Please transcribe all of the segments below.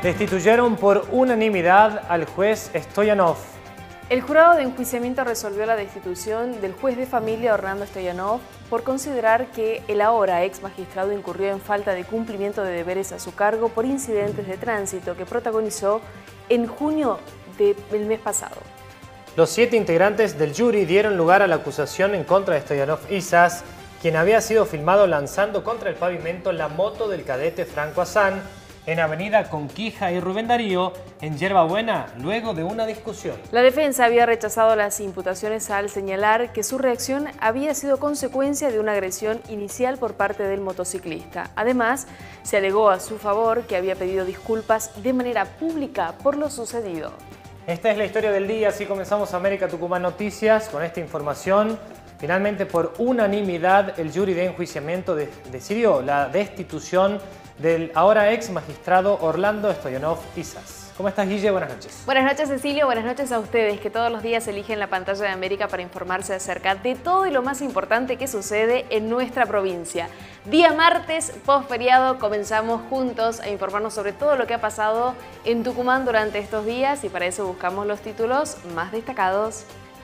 Destituyeron por unanimidad al juez Stoyanov. El jurado de enjuiciamiento resolvió la destitución del juez de familia Orlando Stoyanov por considerar que el ahora ex magistrado incurrió en falta de cumplimiento de deberes a su cargo por incidentes de tránsito que protagonizó en junio del mes pasado. Los 7 integrantes del jury dieron lugar a la acusación en contra de Stoyanov Isas, quien había sido filmado lanzando contra el pavimento la moto del cadete Franco Azán en Avenida Conquija y Rubén Darío, en Yerbabuena, luego de una discusión. La defensa había rechazado las imputaciones al señalar que su reacción había sido consecuencia de una agresión inicial por parte del motociclista. Además, se alegó a su favor que había pedido disculpas de manera pública por lo sucedido. Esta es la historia del día, así comenzamos América Tucumán Noticias con esta información. Finalmente, por unanimidad, el jury de enjuiciamiento decidió la destitución del ahora ex magistrado Orlando Stoyanov Isas. ¿Cómo estás, Guille? Buenas noches. Buenas noches, Cecilio. Buenas noches a ustedes que todos los días eligen la pantalla de América para informarse acerca de todo y lo más importante que sucede en nuestra provincia. Día martes, post-feriado, comenzamos juntos a informarnos sobre todo lo que ha pasado en Tucumán durante estos días y para eso buscamos los títulos más destacados.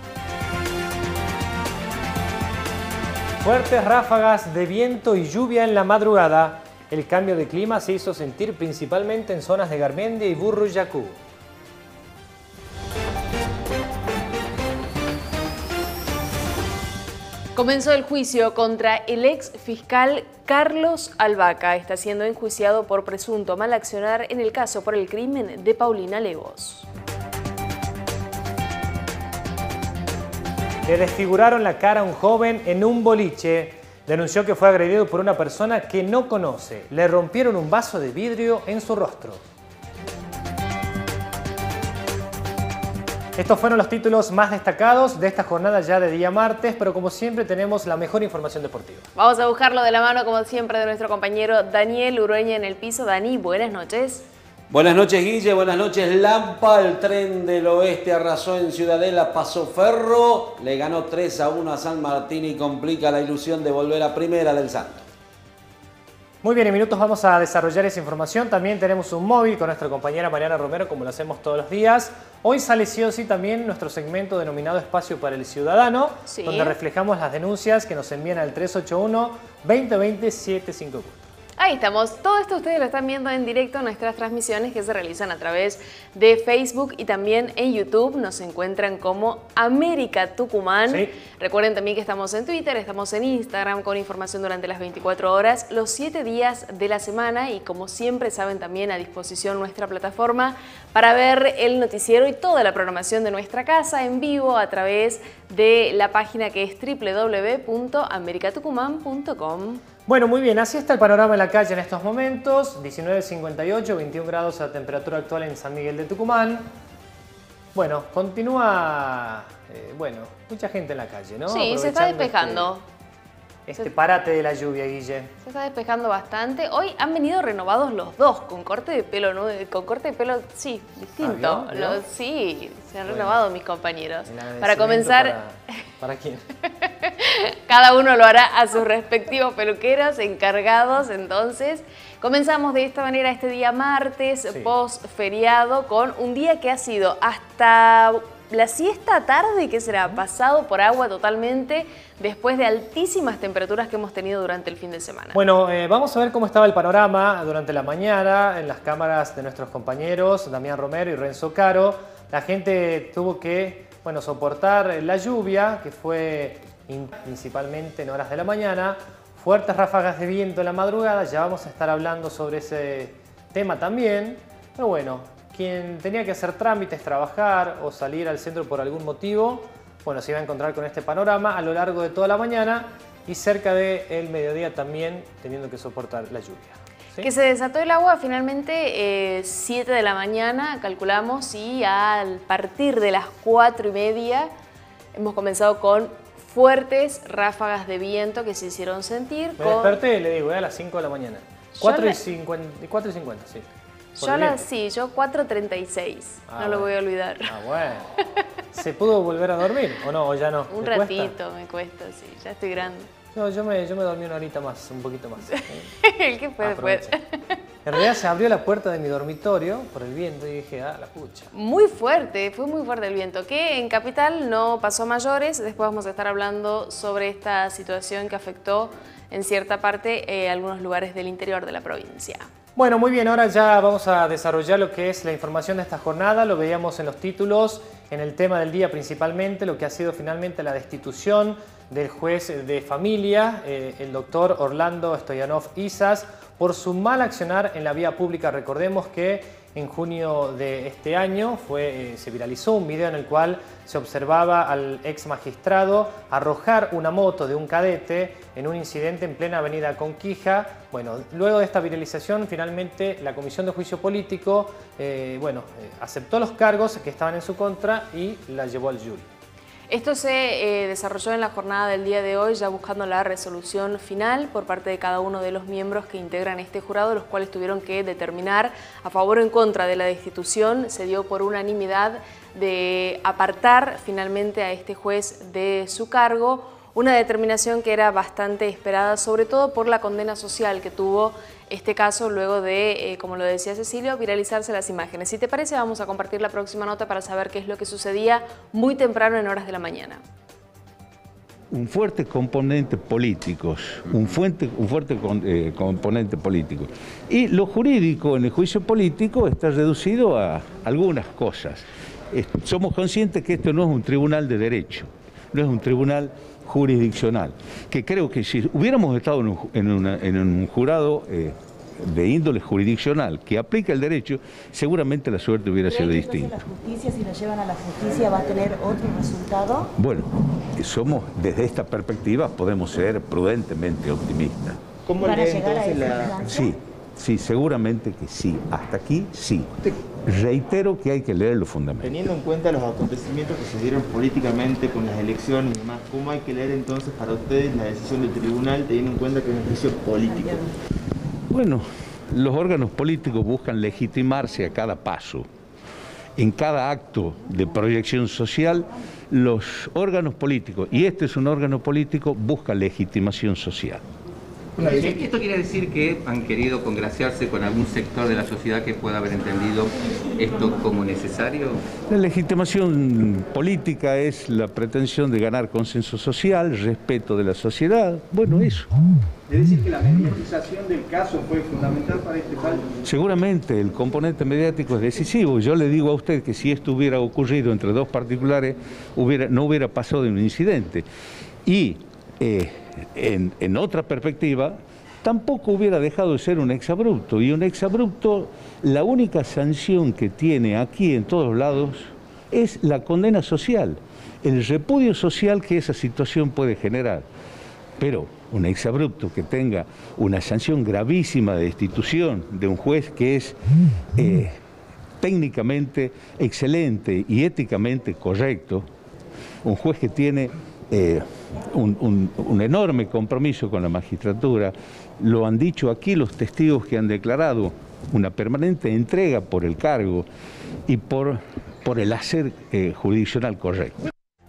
Fuertes ráfagas de viento y lluvia en la madrugada. El cambio de clima se hizo sentir principalmente en zonas de Garmendia y Burruyacu. Comenzó el juicio contra el ex fiscal Carlos Albaca. Está siendo enjuiciado por presunto mal accionar en el caso por el crimen de Paulina Legos. Le desfiguraron la cara a un joven en un boliche. Denunció que fue agredido por una persona que no conoce. Le rompieron un vaso de vidrio en su rostro. Estos fueron los títulos más destacados de esta jornada ya de día martes, pero como siempre tenemos la mejor información deportiva. Vamos a buscarlo de la mano, como siempre, de nuestro compañero Daniel Urueña en el piso. Dani, buenas noches. Buenas noches, Guille. Buenas noches, Lampa. El Tren del Oeste arrasó en Ciudadela, Paso Ferro. Le ganó 3-1 a San Martín y complica la ilusión de volver a Primera del Santo. Muy bien, en minutos vamos a desarrollar esa información. También tenemos un móvil con nuestra compañera Mariana Romero, como lo hacemos todos los días. Hoy sale sí o sí también nuestro segmento denominado Espacio para el Ciudadano, sí, donde reflejamos las denuncias que nos envían al 381-2020-754. Ahí estamos. Todo esto ustedes lo están viendo en directo en nuestras transmisiones que se realizan a través de Facebook y también en YouTube. Nos encuentran como América Tucumán. Sí. Recuerden también que estamos en Twitter, estamos en Instagram con información durante las 24 horas, los 7 días de la semana y como siempre saben también a disposición nuestra plataforma para ver el noticiero y toda la programación de nuestra casa en vivo a través de la página que es www.americatucumán.com. Bueno, muy bien, así está el panorama en la calle en estos momentos. 19:58, 21 grados la temperatura actual en San Miguel de Tucumán. Bueno, continúa, mucha gente en la calle, ¿no? Sí, se está despejando. Este parate de la lluvia, Guille. Se está despejando bastante. Hoy han venido renovados los dos, con corte de pelo, ¿no? Con corte de pelo, sí, distinto. ¿Vio? Sí, se han renovado mis compañeros. Para comenzar... ¿Para quién? Cada uno lo hará a sus respectivos peluqueros encargados, entonces. Comenzamos de esta manera este día martes, sí, post feriado, con un día que ha sido hasta la siesta tarde, que será pasado por agua totalmente, después de altísimas temperaturas que hemos tenido durante el fin de semana. Bueno, vamos a ver cómo estaba el panorama durante la mañana en las cámaras de nuestros compañeros Damián Romero y Renzo Caro. La gente tuvo que, soportar la lluvia, que fue principalmente en horas de la mañana, fuertes ráfagas de viento en la madrugada. Ya vamos a estar hablando sobre ese tema también, pero bueno, quien tenía que hacer trámites, trabajar o salir al centro por algún motivo, se iba a encontrar con este panorama a lo largo de toda la mañana y cerca del mediodía también teniendo que soportar la lluvia. ¿Sí? Que se desató el agua finalmente 7 de la mañana, calculamos, y al partir de las 4:30 hemos comenzado con fuertes ráfagas de viento que se hicieron sentir. Me desperté, le digo, a las 5 de la mañana. 4:50, sí. Yo 4:36, no lo voy a olvidar. Bueno. ¿Se pudo volver a dormir o no? ¿O ya no? Un ratito me cuesta, sí, ya estoy grande. No, yo me dormí una horita más, un poquito más. ¿Qué fue después? En realidad se abrió la puerta de mi dormitorio por el viento y dije, ah, la pucha. Muy fuerte, fue muy fuerte el viento, que en Capital no pasó a mayores. Después vamos a estar hablando sobre esta situación que afectó en cierta parte algunos lugares del interior de la provincia. Bueno, muy bien, ahora ya vamos a desarrollar lo que es la información de esta jornada. Lo veíamos en los títulos, en el tema del día principalmente, lo que ha sido finalmente la destitución del juez de familia, el doctor Orlando Stoyanov Isas, por su mal accionar en la vía pública. Recordemos que en junio de este año se viralizó un video en el cual se observaba al ex magistrado arrojar una moto de un cadete en un incidente en plena avenida Conquija. Bueno, luego de esta viralización, finalmente la Comisión de Juicio Político aceptó los cargos que estaban en su contra y la llevó al jury. Esto se desarrolló en la jornada del día de hoy, ya buscando la resolución final por parte de cada uno de los miembros que integran este jurado, los cuales tuvieron que determinar a favor o en contra de la destitución. Se dio por unanimidad de apartar finalmente a este juez de su cargo, una determinación que era bastante esperada, sobre todo por la condena social que tuvo este caso luego de, como lo decía Cecilio, viralizarse las imágenes. Si te parece, vamos a compartir la próxima nota para saber qué es lo que sucedía muy temprano en horas de la mañana. Un fuerte componente político, componente político. Y lo jurídico en el juicio político está reducido a algunas cosas. Somos conscientes que esto no es un tribunal de derecho, no es un tribunal jurisdiccional, que creo que si hubiéramos estado en un jurado de índole jurisdiccional que aplica el derecho, seguramente la suerte hubiera sido distinta. ¿La justicia, si lo llevan a la justicia, va a tener otro resultado? Bueno, desde esta perspectiva podemos ser prudentemente optimistas. ¿Cómo van a llegar a esa instancia? Sí, seguramente que sí. Hasta aquí sí. Reitero que hay que leer los fundamentos. Teniendo en cuenta los acontecimientos que se dieron políticamente con las elecciones y demás, ¿cómo hay que leer entonces para ustedes la decisión del tribunal teniendo en cuenta que es un juicio político? Bueno, los órganos políticos buscan legitimarse a cada paso. En cada acto de proyección social, los órganos políticos, y este es un órgano político, busca legitimación social. ¿Esto quiere decir que han querido congraciarse con algún sector de la sociedad que pueda haber entendido esto como necesario? La legitimación política es la pretensión de ganar consenso social, respeto de la sociedad, bueno, eso. Es decir, que la mediatización del caso fue fundamental para este fallo. Seguramente el componente mediático es decisivo. Yo le digo a usted que si esto hubiera ocurrido entre dos particulares, no hubiera pasado de un incidente. Y en otra perspectiva, tampoco hubiera dejado de ser un exabrupto. Y un exabrupto, la única sanción que tiene aquí en todos lados es la condena social, el repudio social que esa situación puede generar. Pero un exabrupto que tenga una sanción gravísima de destitución de un juez que es técnicamente excelente y éticamente correcto, un juez que tiene un enorme compromiso con la magistratura, lo han dicho aquí los testigos que han declarado, una permanente entrega por el cargo y por el hacer jurisdiccional correcto.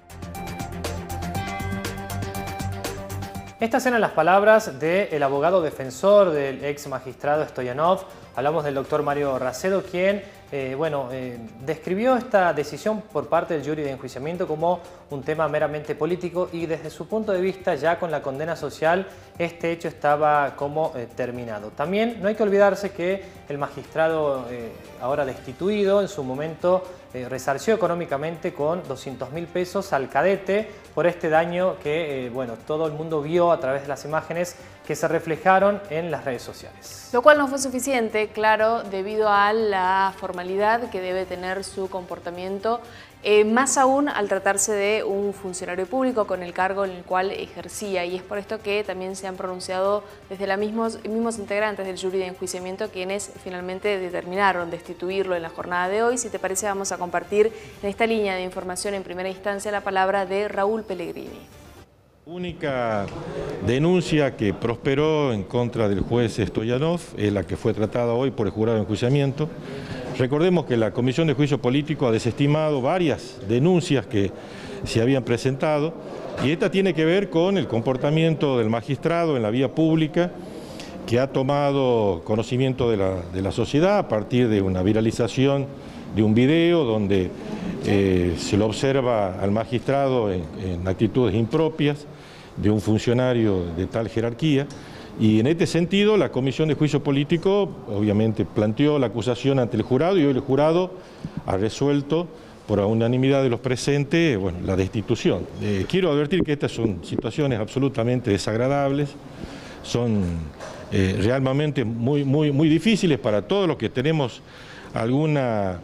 Estas eran las palabras del abogado defensor del ex magistrado Stoyanov. Hablamos del doctor Mario Racedo, quien describió esta decisión por parte del jury de enjuiciamiento como un tema meramente político y desde su punto de vista, ya con la condena social, este hecho estaba como terminado. También no hay que olvidarse que el magistrado ahora destituido en su momento resarció económicamente con 200.000 pesos al cadete por este daño que todo el mundo vio a través de las imágenes que se reflejaron en las redes sociales. Lo cual no fue suficiente, claro, debido a la formalidad que debe tener su comportamiento, más aún al tratarse de un funcionario público con el cargo en el cual ejercía, y es por esto que también se han pronunciado desde los mismos integrantes del jury de enjuiciamiento quienes finalmente determinaron destituirlo en la jornada de hoy. Si te parece, vamos a compartir en esta línea de información en primera instancia la palabra de Raúl Pellegrini. Única denuncia que prosperó en contra del juez Stoyanov es la que fue tratada hoy por el jurado de enjuiciamiento. Recordemos que la Comisión de Juicio Político ha desestimado varias denuncias que se habían presentado y esta tiene que ver con el comportamiento del magistrado en la vía pública que ha tomado conocimiento de la sociedad a partir de una viralización de un video donde se lo observa al magistrado en actitudes impropias de un funcionario de tal jerarquía. Y en este sentido, la Comisión de Juicio Político obviamente planteó la acusación ante el jurado y hoy el jurado ha resuelto por unanimidad de los presentes, bueno, la destitución. Quiero advertir que estas son situaciones absolutamente desagradables, son realmente muy difíciles para todos los que tenemos alguna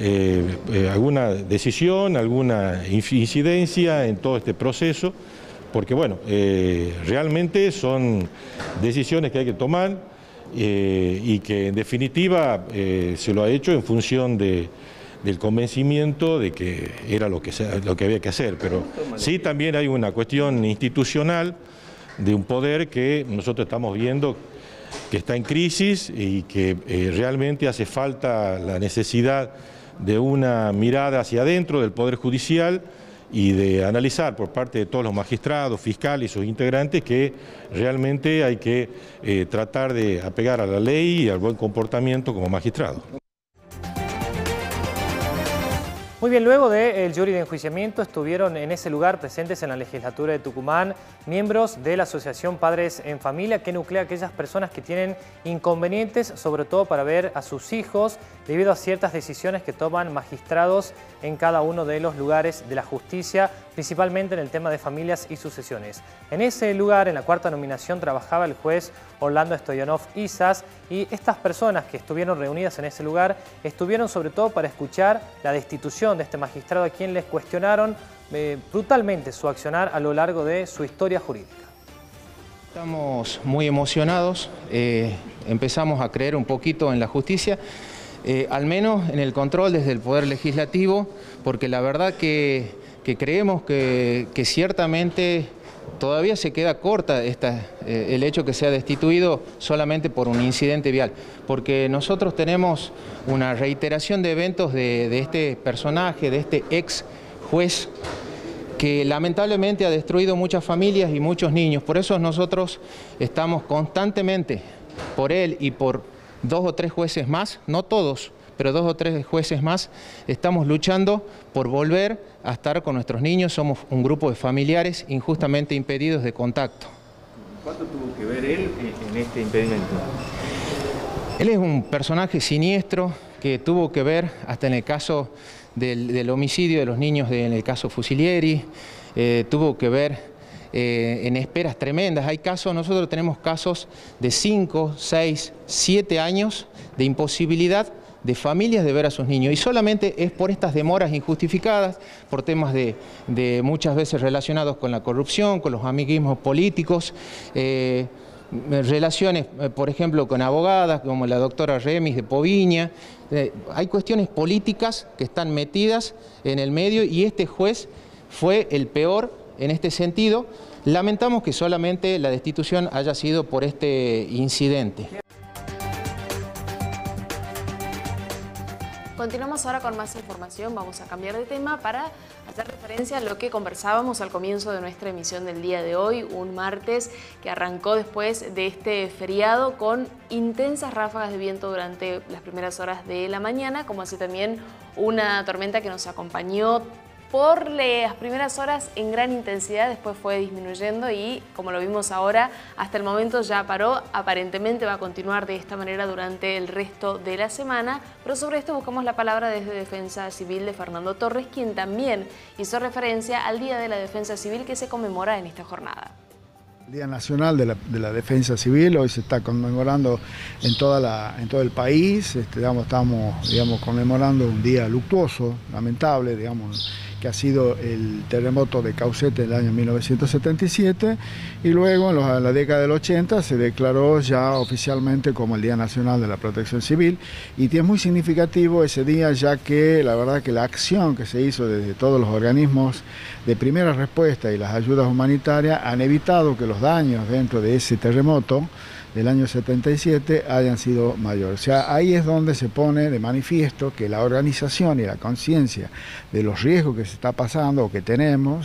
decisión, alguna incidencia en todo este proceso, porque bueno, realmente son decisiones que hay que tomar y que en definitiva se lo ha hecho en función del convencimiento de que era lo que había que hacer, pero sí también hay una cuestión institucional de un poder que nosotros estamos viendo que está en crisis y que realmente hace falta la necesidad de una mirada hacia adentro del Poder Judicial y de analizar por parte de todos los magistrados, fiscales y sus integrantes que realmente hay que tratar de apegar a la ley y al buen comportamiento como magistrado. Muy bien, luego del jury de enjuiciamiento estuvieron en ese lugar presentes en la legislatura de Tucumán miembros de la Asociación Padres en Familia, que nuclea a aquellas personas que tienen inconvenientes, sobre todo para ver a sus hijos, debido a ciertas decisiones que toman magistrados en cada uno de los lugares de la justicia, principalmente en el tema de familias y sucesiones. En ese lugar, en la cuarta nominación, trabajaba el juez Orlando Stoyanov Isas, y estas personas que estuvieron reunidas en ese lugar estuvieron sobre todo para escuchar la destitución de este magistrado a quien les cuestionaron brutalmente su accionar a lo largo de su historia jurídica. Estamos muy emocionados, empezamos a creer un poquito en la justicia, al menos en el control desde el Poder Legislativo, porque la verdad que creemos que ciertamente todavía se queda corta el hecho que sea destituido solamente por un incidente vial, porque nosotros tenemos una reiteración de eventos de este personaje, de este ex juez, que lamentablemente ha destruido muchas familias y muchos niños. Por eso nosotros estamos constantemente por él y por 2 o 3 jueces más, no todos, pero 2 o 3 jueces más, estamos luchando por volver a estar con nuestros niños. Somos un grupo de familiares injustamente impedidos de contacto. ¿Cuánto tuvo que ver él en este impedimento? Él es un personaje siniestro que tuvo que ver hasta en el caso del homicidio de los niños en el caso Fusilieri, tuvo que ver en esperas tremendas. Hay casos, nosotros tenemos casos de 5, 6, 7 años de imposibilidad de familias de ver a sus niños, y solamente es por estas demoras injustificadas, por temas de muchas veces relacionados con la corrupción, con los amiguismos políticos, relaciones, por ejemplo, con abogadas como la doctora Remis de Poviña. Hay cuestiones políticas que están metidas en el medio y este juez fue el peor en este sentido. Lamentamos que solamente la destitución haya sido por este incidente. Continuamos ahora con más información, vamos a cambiar de tema para hacer referencia a lo que conversábamos al comienzo de nuestra emisión del día de hoy, un martes que arrancó después de este feriado con intensas ráfagas de viento durante las primeras horas de la mañana, como así también una tormenta que nos acompañó por las primeras horas en gran intensidad, después fue disminuyendo y, como lo vimos ahora, hasta el momento ya paró. Aparentemente va a continuar de esta manera durante el resto de la semana, pero sobre esto buscamos la palabra desde Defensa Civil de Fernando Torres, quien también hizo referencia al Día de la Defensa Civil que se conmemora en esta jornada. El Día Nacional de la Defensa Civil hoy se está conmemorando en todo el país. Estamos conmemorando un día luctuoso, lamentable, que ha sido el terremoto de Caucete del año 1977, y luego en la década del 80 se declaró ya oficialmente como el Día Nacional de la Protección Civil, y es muy significativo ese día, ya que la verdad que la acción que se hizo desde todos los organismos de primera respuesta y las ayudas humanitarias han evitado que los daños dentro de ese terremoto del año 77 hayan sido mayores. O sea, ahí es donde se pone de manifiesto que la organización y la conciencia de los riesgos que se está pasando o que tenemos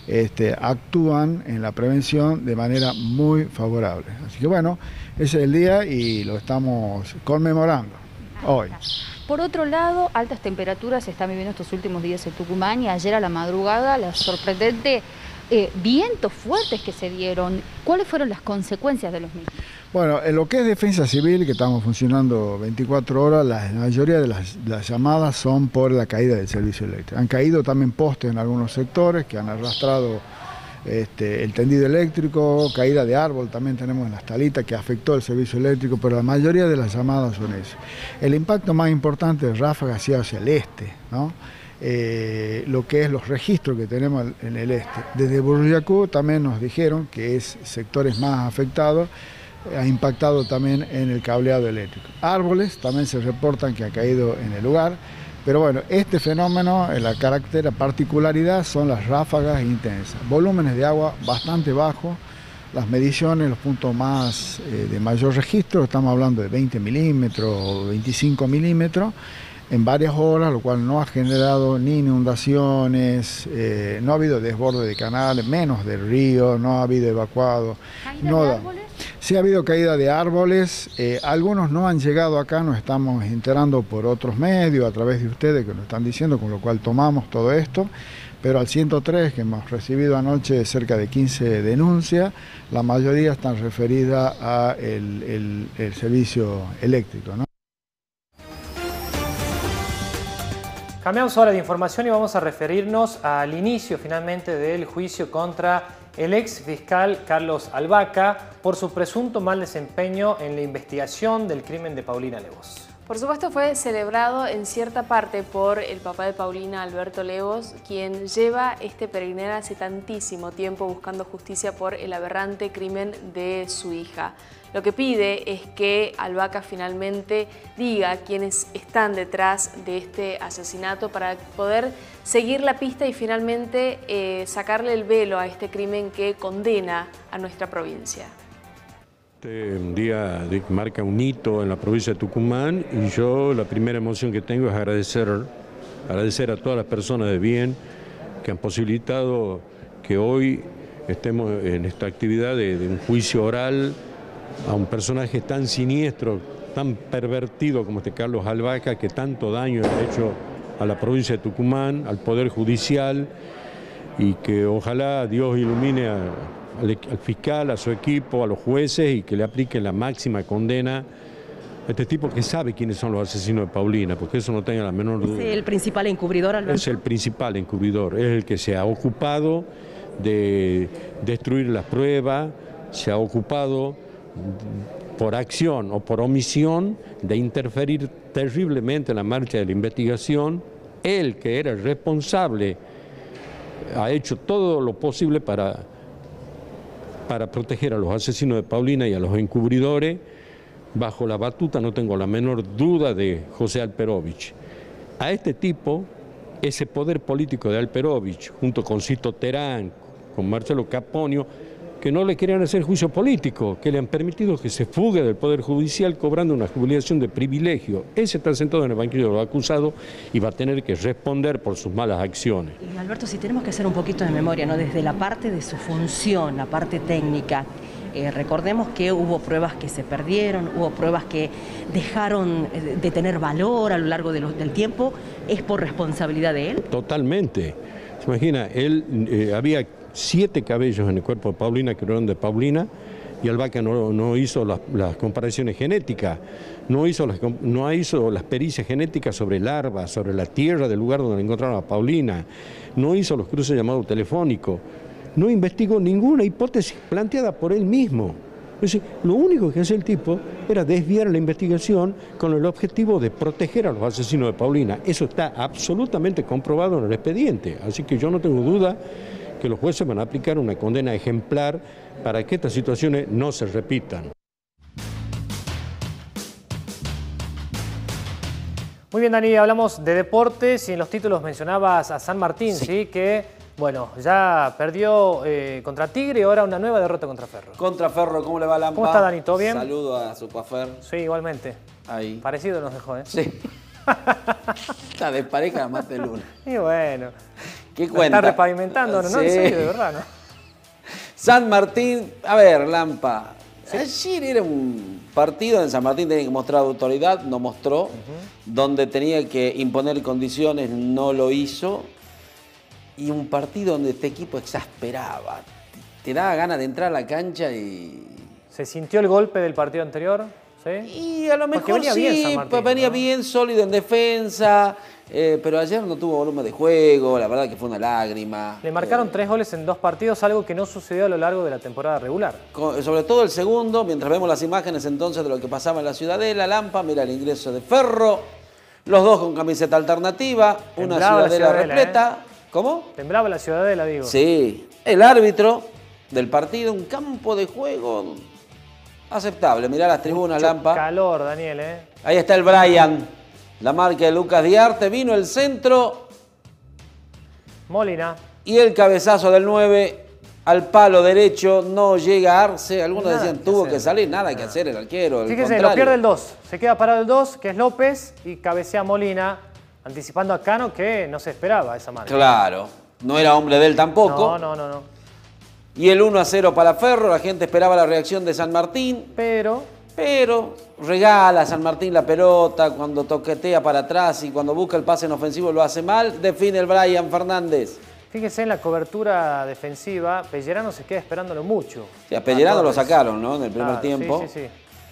actúan en la prevención de manera muy favorable. Así que bueno, ese es el día y lo estamos conmemorando hoy. Por otro lado, altas temperaturas se están viviendo estos últimos días en Tucumán y ayer a la madrugada la sorprendente vientos fuertes que se dieron. ¿Cuáles fueron las consecuencias de los mismos? Bueno, en lo que es defensa civil, que estamos funcionando 24 horas, la mayoría de las llamadas son por la caída del servicio eléctrico. Han caído también postes en algunos sectores que han arrastrado el tendido eléctrico, caída de árbol también tenemos en las talitas que afectó el servicio eléctrico, pero la mayoría de las llamadas son eso. El impacto más importante es ráfagas hacia el este, ¿no? Lo que es los registros que tenemos en el este. Desde Buruyacú también nos dijeron que es sectores más afectados, ha impactado también en el cableado eléctrico. Árboles también se reportan que ha caído en el lugar, pero bueno, este fenómeno, la particularidad son las ráfagas intensas, volúmenes de agua bastante bajos, las mediciones, los puntos más de mayor registro, estamos hablando de 20 milímetros o 25 milímetros, en varias horas, lo cual no ha generado ni inundaciones, no ha habido desborde de canales, menos del río, no ha habido evacuado. ¿Caída de árboles? Sí ha habido caída de árboles, algunos no han llegado acá, nos estamos enterando por otros medios, a través de ustedes que nos están diciendo, con lo cual tomamos todo esto, pero al 103 que hemos recibido anoche cerca de 15 denuncias, la mayoría están referidas a el servicio eléctrico, ¿no? Cambiamos ahora de información y vamos a referirnos al inicio finalmente del juicio contra el ex fiscal Carlos Albaca por su presunto mal desempeño en la investigación del crimen de Paulina Lewos. Por supuesto fue celebrado en cierta parte por el papá de Paulina, Alberto Lewos, quien lleva este peregrinar hace tantísimo tiempo buscando justicia por el aberrante crimen de su hija. Lo que pide es que Albaca finalmente diga quiénes están detrás de este asesinato para poder seguir la pista y finalmente sacarle el velo a este crimen que condena a nuestra provincia. Este día marca un hito en la provincia de Tucumán y yo la primera emoción que tengo es agradecer a todas las personas de bien que han posibilitado que hoy estemos en esta actividad de un juicio oral a un personaje tan siniestro, tan pervertido como este Carlos Albaca, que tanto daño ha hecho a la provincia de Tucumán, al Poder Judicial, y que ojalá Dios ilumine al fiscal, a su equipo, a los jueces y que le apliquen la máxima condena a este tipo que sabe quiénes son los asesinos de Paulina, porque eso no tenga la menor duda. ¿Es el principal encubridor, Alberto? Es el principal encubridor, es el que se ha ocupado de destruir las pruebas, se ha ocupado por acción o por omisión de interferir terriblemente en la marcha de la investigación. Él, que era el responsable, ha hecho todo lo posible para proteger a los asesinos de Paulina y a los encubridores, bajo la batuta, no tengo la menor duda, de José Alperovich. A este tipo, ese poder político de Alperovich, junto con Cito Terán, con Marcelo Caponio, que no le querían hacer juicio político, que le han permitido que se fugue del Poder Judicial cobrando una jubilación de privilegio. Ese está sentado en el banquillo de los acusados y va a tener que responder por sus malas acciones. Y Alberto, si tenemos que hacer un poquito de memoria, ¿no? Desde la parte de su función, la parte técnica, recordemos que hubo pruebas que se perdieron, hubo pruebas que dejaron de tener valor a lo largo del tiempo. ¿Es por responsabilidad de él? Totalmente. Se imagina, él había 7 cabellos en el cuerpo de Paulina que eran de Paulina, y Albaca no hizo las comparaciones genéticas, no hizo las pericias genéticas sobre larvas, sobre la tierra del lugar donde encontraron a Paulina, no hizo los cruces llamados telefónicos, no investigó ninguna hipótesis planteada por él mismo. Es decir, lo único que hacía el tipo era desviar la investigación con el objetivo de proteger a los asesinos de Paulina. Eso está absolutamente comprobado en el expediente, así que yo no tengo duda que los jueces van a aplicar una condena ejemplar para que estas situaciones no se repitan. Muy bien, Dani, hablamos de deportes y en los títulos mencionabas a San Martín, ¿sí? Que, bueno, ya perdió contra Tigre y ahora una nueva derrota contra Ferro. Contra Ferro, ¿cómo le va, Lampa? ¿Cómo está, Dani? ¿Todo bien? Saludo a su coafer. Sí, igualmente. Ahí. Parecido nos dejó, ¿eh? Sí. Está de pareja más de luna. Y bueno. ¿Qué cuenta? Está repavimentando, ¿no? Sí. En serio, de verdad, ¿no? San Martín, a ver, Lampa. Sí. Ayer era un partido en San Martín, tenía que mostrar autoridad, no mostró. Donde tenía que imponer condiciones, no lo hizo. Y un partido donde este equipo exasperaba. Te daba ganas de entrar a la cancha y... ¿Se sintió el golpe del partido anterior? ¿Sí? Y a lo mejor venía bien sí, San Martín, venía ¿no? bien, sólido en defensa, pero ayer no tuvo volumen de juego, la verdad que fue una lágrima. Le marcaron 3 goles en 2 partidos, algo que no sucedió a lo largo de la temporada regular. Sobre todo el segundo, mientras vemos las imágenes entonces de lo que pasaba en la Ciudadela, Lampa, mira el ingreso de Ferro, los dos con camiseta alternativa, una Ciudadela repleta. ¿Cómo? Temblaba la Ciudadela, digo. Sí, el árbitro del partido, un campo de juego aceptable. Mirá las tribunas, Lampa. Calor, Daniel, ¿eh? Ahí está el Brian, la marca de Lucas Diarte. Vino el centro. Molina. Y el cabezazo del 9 al palo derecho. No llega a Arce. Algunos decían tuvo que salir. Nada que hacer el arquero. Fíjese, lo pierde el 2. Se queda parado el 2, que es López, y cabecea Molina, anticipando a Cano, que no se esperaba esa marca. Claro. No era hombre de él tampoco. No. Y el 1-0 para Ferro, la gente esperaba la reacción de San Martín. Pero regala a San Martín la pelota cuando toquetea para atrás y cuando busca el pase en ofensivo lo hace mal. Define el Brian Fernández. Fíjese en la cobertura defensiva, Pellerano se queda esperándolo mucho. Sí, a Pellerano lo sacaron, ¿no? En el primer tiempo. Sí.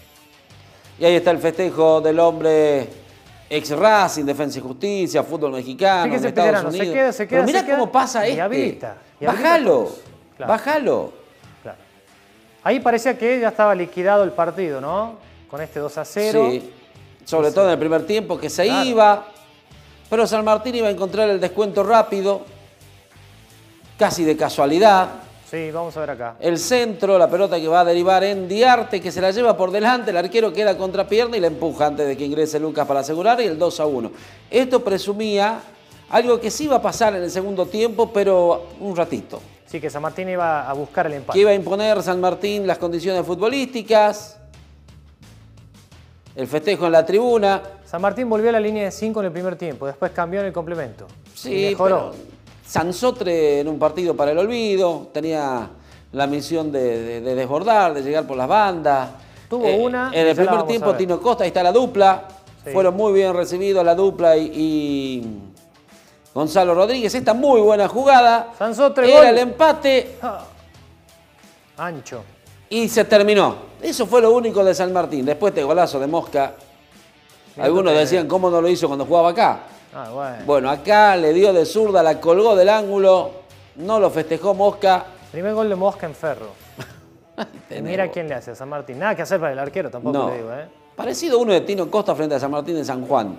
Y ahí está el festejo del hombre ex Racing, Defensa y Justicia, fútbol mexicano, Fíjese, en Estados Pellerano, Unidos. se queda. Pero mirá cómo pasa y habilita. Bájalo. Claro. Bájalo. Claro. Ahí parecía que ya estaba liquidado el partido, ¿no? Con este 2-0. Sí, sobre todo en el primer tiempo que se iba. Pero San Martín iba a encontrar el descuento rápido, casi de casualidad. Sí, vamos a ver acá. El centro, la pelota que va a derivar en Diarte, que se la lleva por delante, el arquero queda contra pierna y la empuja antes de que ingrese Lucas para asegurar, y el 2-1. Esto presumía algo que sí iba a pasar en el segundo tiempo, pero un ratito. Sí, que San Martín iba a buscar el empate. Que iba a imponer San Martín las condiciones futbolísticas. El festejo en la tribuna. San Martín volvió a la línea de 5 en el primer tiempo, después cambió en el complemento. Sí, mejoró. Sansotre en un partido para el olvido, tenía la misión de desbordar, de llegar por las bandas. Tuvo una. En el primer tiempo Tino Costa, ahí está la dupla. Sí. Fueron muy bien recibidos la dupla y Gonzalo Rodríguez. Esta muy buena jugada. Sansotre, era gol. El empate. Ancho. Y se terminó. Eso fue lo único de San Martín. Después de golazo de Mosca. Algunos decían, ¿cómo no lo hizo cuando jugaba acá? Bueno, acá le dio de zurda, la colgó del ángulo. No lo festejó Mosca. Primer gol de Mosca en Ferro. Y mira quién le hace a San Martín. Nada que hacer para el arquero tampoco, le digo, ¿eh? Parecido uno de Tino Costa frente a San Martín en San Juan.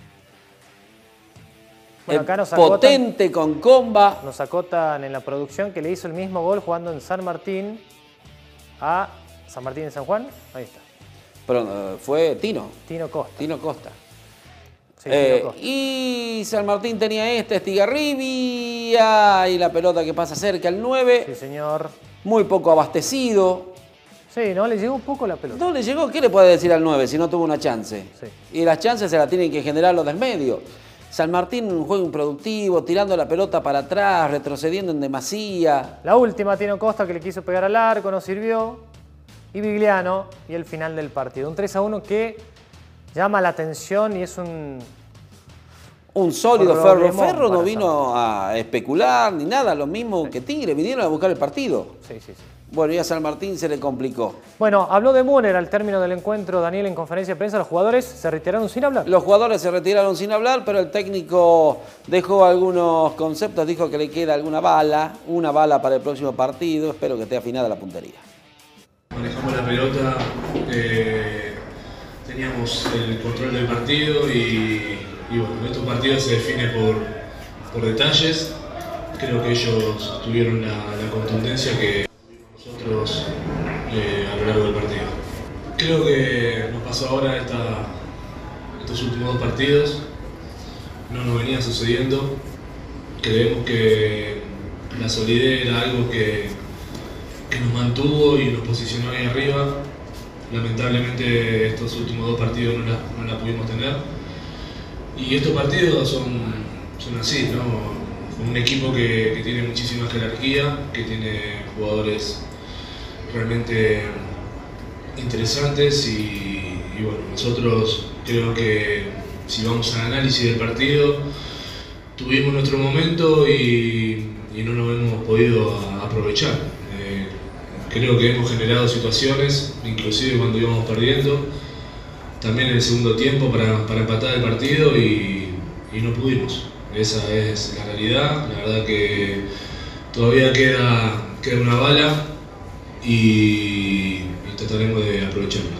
Bueno, acá nos acotan, potente con comba. Nos acotan en la producción que le hizo el mismo gol jugando en San Martín a San Martín en San Juan. Ahí está. Pero fue Tino. Tino Costa. Tino Costa. Sí, Tino Costa. Y San Martín tenía Estigarribia y la pelota que pasa cerca al 9. Sí, señor. Muy poco abastecido. Sí, ¿no? Le llegó un poco la pelota. No le llegó. ¿Qué le puede decir al 9 si no tuvo una chance? Sí. Y las chances se las tienen que generar los del medio. San Martín un juego improductivo, tirando la pelota para atrás, retrocediendo en demasía. La última, Tino Costa, que le quiso pegar al arco, no sirvió. Y Vigliano, y el final del partido. Un 3-1 que llama la atención y es un sólido Ferro. Ferro no vino a especular ni nada, lo mismo que Tigre, vinieron a buscar el partido. Sí. Bueno, y a San Martín se le complicó. Bueno, habló de Müller al término del encuentro, Daniel, en conferencia de prensa. ¿Los jugadores se retiraron sin hablar? Los jugadores se retiraron sin hablar, pero el técnico dejó algunos conceptos, dijo que le queda una bala para el próximo partido. Espero que esté afinada la puntería. Manejamos la pelota, teníamos el control del partido y bueno, estos partidos se definen por detalles. Creo que ellos tuvieron la contundencia que nosotros a lo largo del partido. Creo que nos pasó ahora estos últimos 2 partidos, no nos venía sucediendo. Creemos que la solidez era algo que nos mantuvo y nos posicionó ahí arriba. Lamentablemente estos últimos 2 partidos no la pudimos tener. Y estos partidos son así, ¿no? un equipo que tiene muchísima jerarquía, que tiene jugadores realmente interesantes y bueno, nosotros creo que si vamos al análisis del partido, tuvimos nuestro momento y no lo hemos podido aprovechar. Creo que hemos generado situaciones, inclusive cuando íbamos perdiendo, también en el segundo tiempo para empatar el partido y no pudimos. Esa es la realidad. La verdad que todavía queda una bala y trataremos de aprovecharla.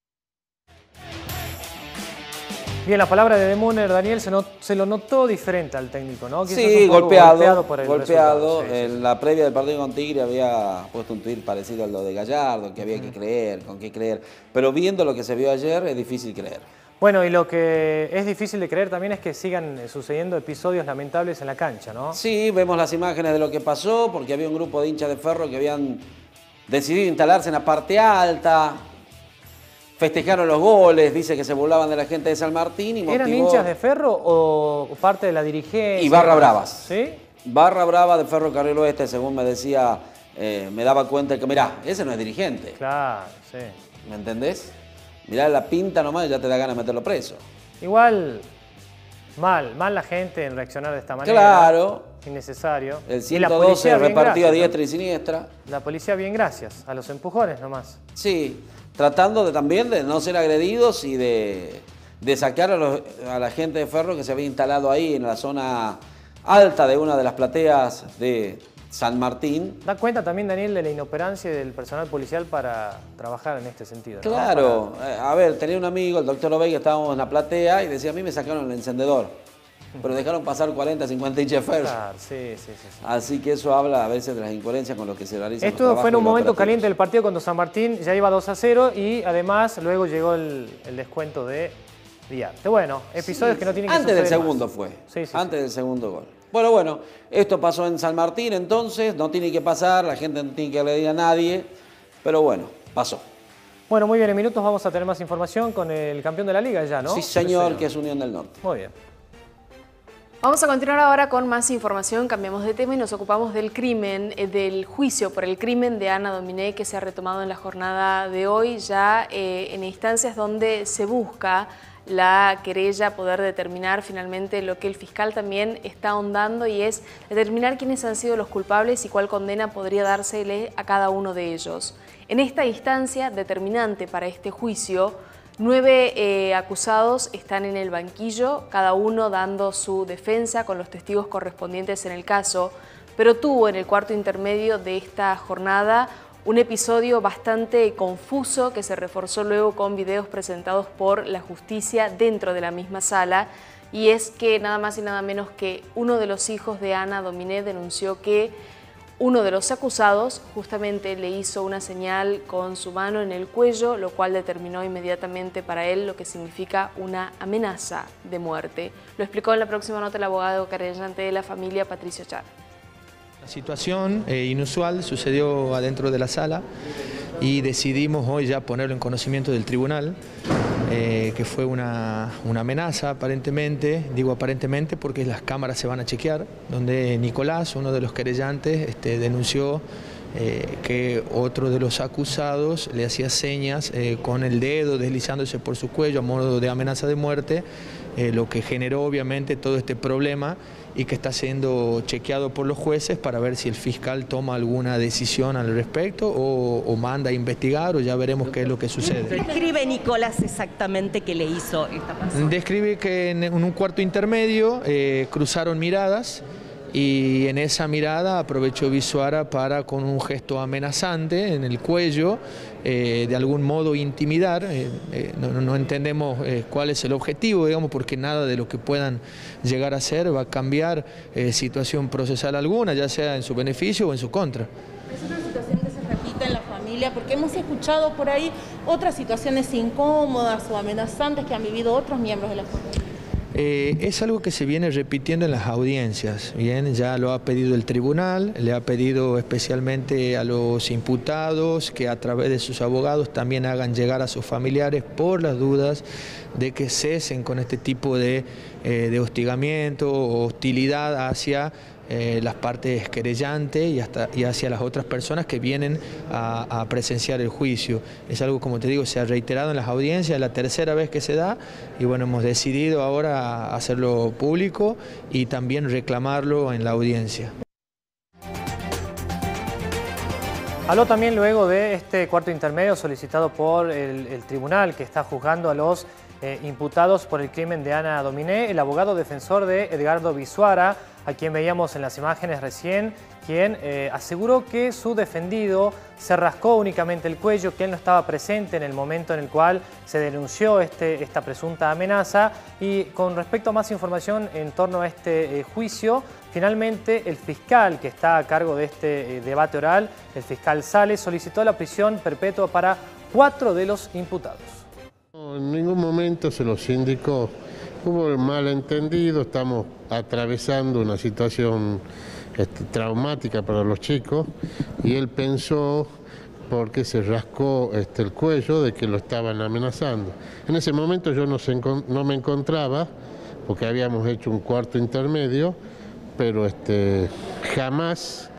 Bien, la palabra de Munner, Daniel, se lo notó diferente al técnico, ¿no? Quizás sí, golpeado por el resultado. Sí, en la previa del partido con Tigre había puesto un tuit parecido a lo de Gallardo, que había que creer, con qué creer. Pero viendo lo que se vio ayer, es difícil creer. Bueno, y lo que es difícil de creer también es que sigan sucediendo episodios lamentables en la cancha, ¿no? Sí, vemos las imágenes de lo que pasó, porque había un grupo de hinchas de Ferro que habían decidido instalarse en la parte alta. Festejaron los goles, dice que se burlaban de la gente de San Martín y motivó... ¿Eran hinchas de Ferro o parte de la dirigencia? Y barra bravas. ¿Sí? Barra brava de Ferrocarril Oeste, según me decía, me daba cuenta que, mirá, ese no es dirigente. Claro, sí. ¿Me entendés? Mirá la pinta nomás y ya te da ganas de meterlo preso. Igual, mal la gente en reaccionar de esta manera. Claro. Innecesario. El 112 repartido a diestra y siniestra. La policía bien gracias, a los empujones nomás. Sí. Tratando también de no ser agredidos y de sacar a la gente de Ferro que se había instalado ahí en la zona alta de una de las plateas de San Martín. Da cuenta también, Daniel, de la inoperancia del personal policial para trabajar en este sentido, ¿no? Claro. A ver, tenía un amigo, el doctor Obey, que estábamos en la platea y decía, a mí me sacaron el encendedor. Pero dejaron pasar 40, 50 hinchas de Ferro. Claro, sí. Así que eso habla a veces de las incoherencias con lo que se realiza. Esto fue en un momento caliente del partido cuando San Martín ya iba 2-0 y además luego llegó el descuento de Diarte. Bueno, episodios que no tienen que suceder. Antes del segundo más. fue. Antes del segundo gol. Bueno, esto pasó en San Martín entonces, no tiene que pasar, la gente no tiene que agredir a nadie, pero bueno, pasó. Bueno, muy bien, en minutos vamos a tener más información con el campeón de la liga ya, ¿no? Sí, señor, que es Unión del Norte. Muy bien. Vamos a continuar ahora con más información, cambiamos de tema y nos ocupamos del crimen, del juicio por el crimen de Ana Dominé que se ha retomado en la jornada de hoy, ya en instancias donde se busca la querella poder determinar finalmente lo que el fiscal también está ahondando y es determinar quiénes han sido los culpables y cuál condena podría dársele a cada uno de ellos. En esta instancia determinante para este juicio, 9 acusados están en el banquillo, cada uno dando su defensa con los testigos correspondientes en el caso, pero tuvo en el cuarto intermedio de esta jornada un episodio bastante confuso que se reforzó luego con videos presentados por la justicia dentro de la misma sala, y es que nada más y nada menos que uno de los hijos de Ana Dominé denunció que uno de los acusados justamente le hizo una señal con su mano en el cuello, lo cual determinó inmediatamente para él lo que significa una amenaza de muerte. Lo explicó en la próxima nota el abogado querellante de la familia, Patricio Char. La situación inusual sucedió adentro de la sala y decidimos hoy ya ponerlo en conocimiento del tribunal, que fue una amenaza aparentemente, digo aparentemente porque las cámaras se van a chequear, donde Nicolás, uno de los querellantes, denunció que otro de los acusados le hacía señas con el dedo deslizándose por su cuello a modo de amenaza de muerte, lo que generó obviamente todo este problema y que está siendo chequeado por los jueces para ver si el fiscal toma alguna decisión al respecto o manda a investigar, o ya veremos qué es lo que sucede. ¿Describe Nicolás exactamente qué le hizo esta persona? Describe que en un cuarto intermedio cruzaron miradas y en esa mirada aprovechó Bisuara para, con un gesto amenazante en el cuello, de algún modo intimidar. No entendemos cuál es el objetivo, digamos, porque nada de lo que puedan llegar a hacer va a cambiar situación procesal alguna, ya sea en su beneficio o en su contra. Es una situación que se repite en la familia, porque hemos escuchado por ahí otras situaciones incómodas o amenazantes que han vivido otros miembros de la familia. Es algo que se viene repitiendo en las audiencias, bien, ya lo ha pedido el tribunal, le ha pedido especialmente a los imputados que a través de sus abogados también hagan llegar a sus familiares por las dudas de que cesen con este tipo de hostigamiento o hostilidad hacia las partes querellantes y hacia las otras personas que vienen a presenciar el juicio. Es algo, como te digo, se ha reiterado en las audiencias, es la tercera vez que se da, y bueno, hemos decidido ahora hacerlo público y también reclamarlo en la audiencia. Habló también luego de este cuarto intermedio solicitado por el tribunal que está juzgando a los imputados por el crimen de Ana Dominé, el abogado defensor de Edgardo Bisuara, a quien veíamos en las imágenes recién, quien aseguró que su defendido se rascó únicamente el cuello, que él no estaba presente en el momento en el cual se denunció esta presunta amenaza. Y con respecto a más información en torno a este juicio, finalmente el fiscal que está a cargo de este debate oral, el fiscal Sales, solicitó la prisión perpetua para 4 de los imputados. En ningún momento se los indicó. Hubo el malentendido, estamos atravesando una situación traumática para los chicos y él pensó, porque se rascó el cuello, de que lo estaban amenazando. En ese momento yo no me encontraba, porque habíamos hecho un cuarto intermedio, pero jamás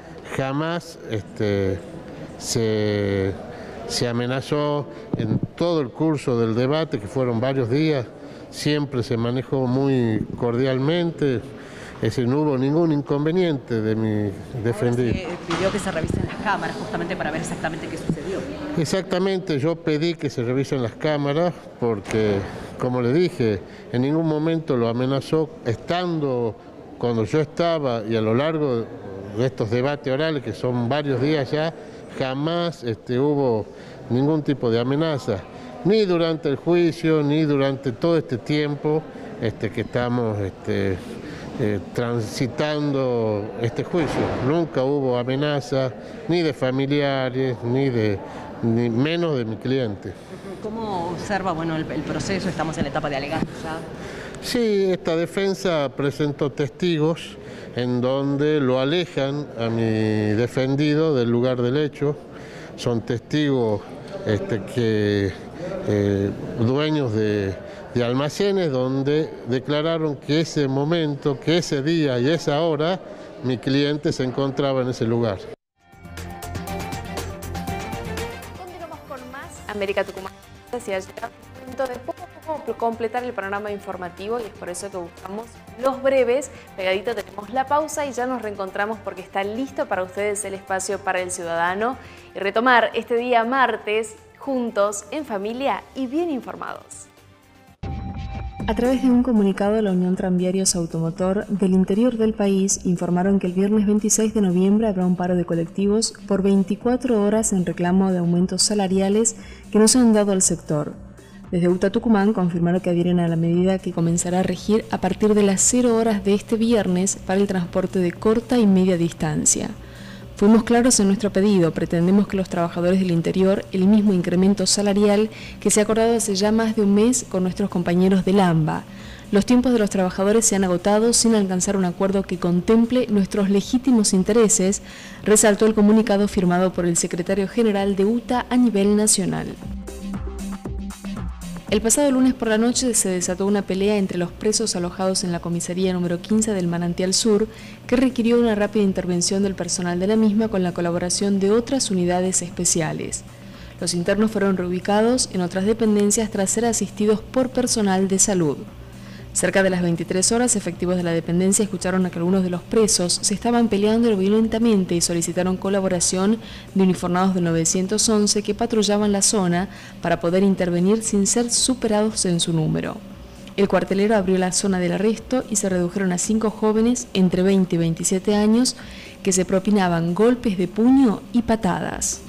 se amenazó. En todo el curso del debate, que fueron varios días, siempre se manejó muy cordialmente, es decir, no hubo ningún inconveniente de mi defendido. Se pidió que se revisen las cámaras justamente para ver exactamente qué sucedió. Exactamente, yo pedí que se revisen las cámaras porque, como le dije, en ningún momento lo amenazó, estando cuando yo estaba y a lo largo de estos debates orales, que son varios días ya, jamás hubo ningún tipo de amenaza, ni durante el juicio, ni durante todo este tiempo que estamos transitando este juicio. Nunca hubo amenaza, ni de familiares, ni menos de mi cliente. ¿Cómo observa el proceso? Estamos en la etapa de alegatos ya. Sí, esta defensa presentó testigos en donde lo alejan a mi defendido del lugar del hecho. Son testigos dueños de almacenes donde declararon que ese momento, que ese día y esa hora, mi cliente se encontraba en ese lugar. Continuamos con más América Tucumán. Decía, llega el momento de poco a poco completar el panorama informativo y es por eso que buscamos los breves. Pegadito tenemos la pausa y ya nos reencontramos porque está listo para ustedes el espacio para el ciudadano y retomar este día martes juntos, en familia y bien informados. A través de un comunicado, la Unión Tranviarios Automotor del interior del país informaron que el viernes 26 de noviembre habrá un paro de colectivos por 24 horas en reclamo de aumentos salariales que no se han dado al sector. Desde UTA Tucumán confirmaron que adhieren a la medida que comenzará a regir a partir de las 0 horas de este viernes para el transporte de corta y media distancia. Fuimos claros en nuestro pedido, pretendemos que los trabajadores del interior el mismo incremento salarial que se ha acordado hace ya más de un mes con nuestros compañeros del AMBA. Los tiempos de los trabajadores se han agotado sin alcanzar un acuerdo que contemple nuestros legítimos intereses, resaltó el comunicado firmado por el secretario general de UTA a nivel nacional. El pasado lunes por la noche se desató una pelea entre los presos alojados en la comisaría número 15 del Manantial Sur, que requirió una rápida intervención del personal de la misma con la colaboración de otras unidades especiales. Los internos fueron reubicados en otras dependencias tras ser asistidos por personal de salud. Cerca de las 23 horas, efectivos de la dependencia escucharon a que algunos de los presos se estaban peleando violentamente y solicitaron colaboración de uniformados del 911 que patrullaban la zona para poder intervenir sin ser superados en su número. El cuartelero abrió la zona del arresto y se redujeron a 5 jóvenes entre 20 y 27 años que se propinaban golpes de puño y patadas.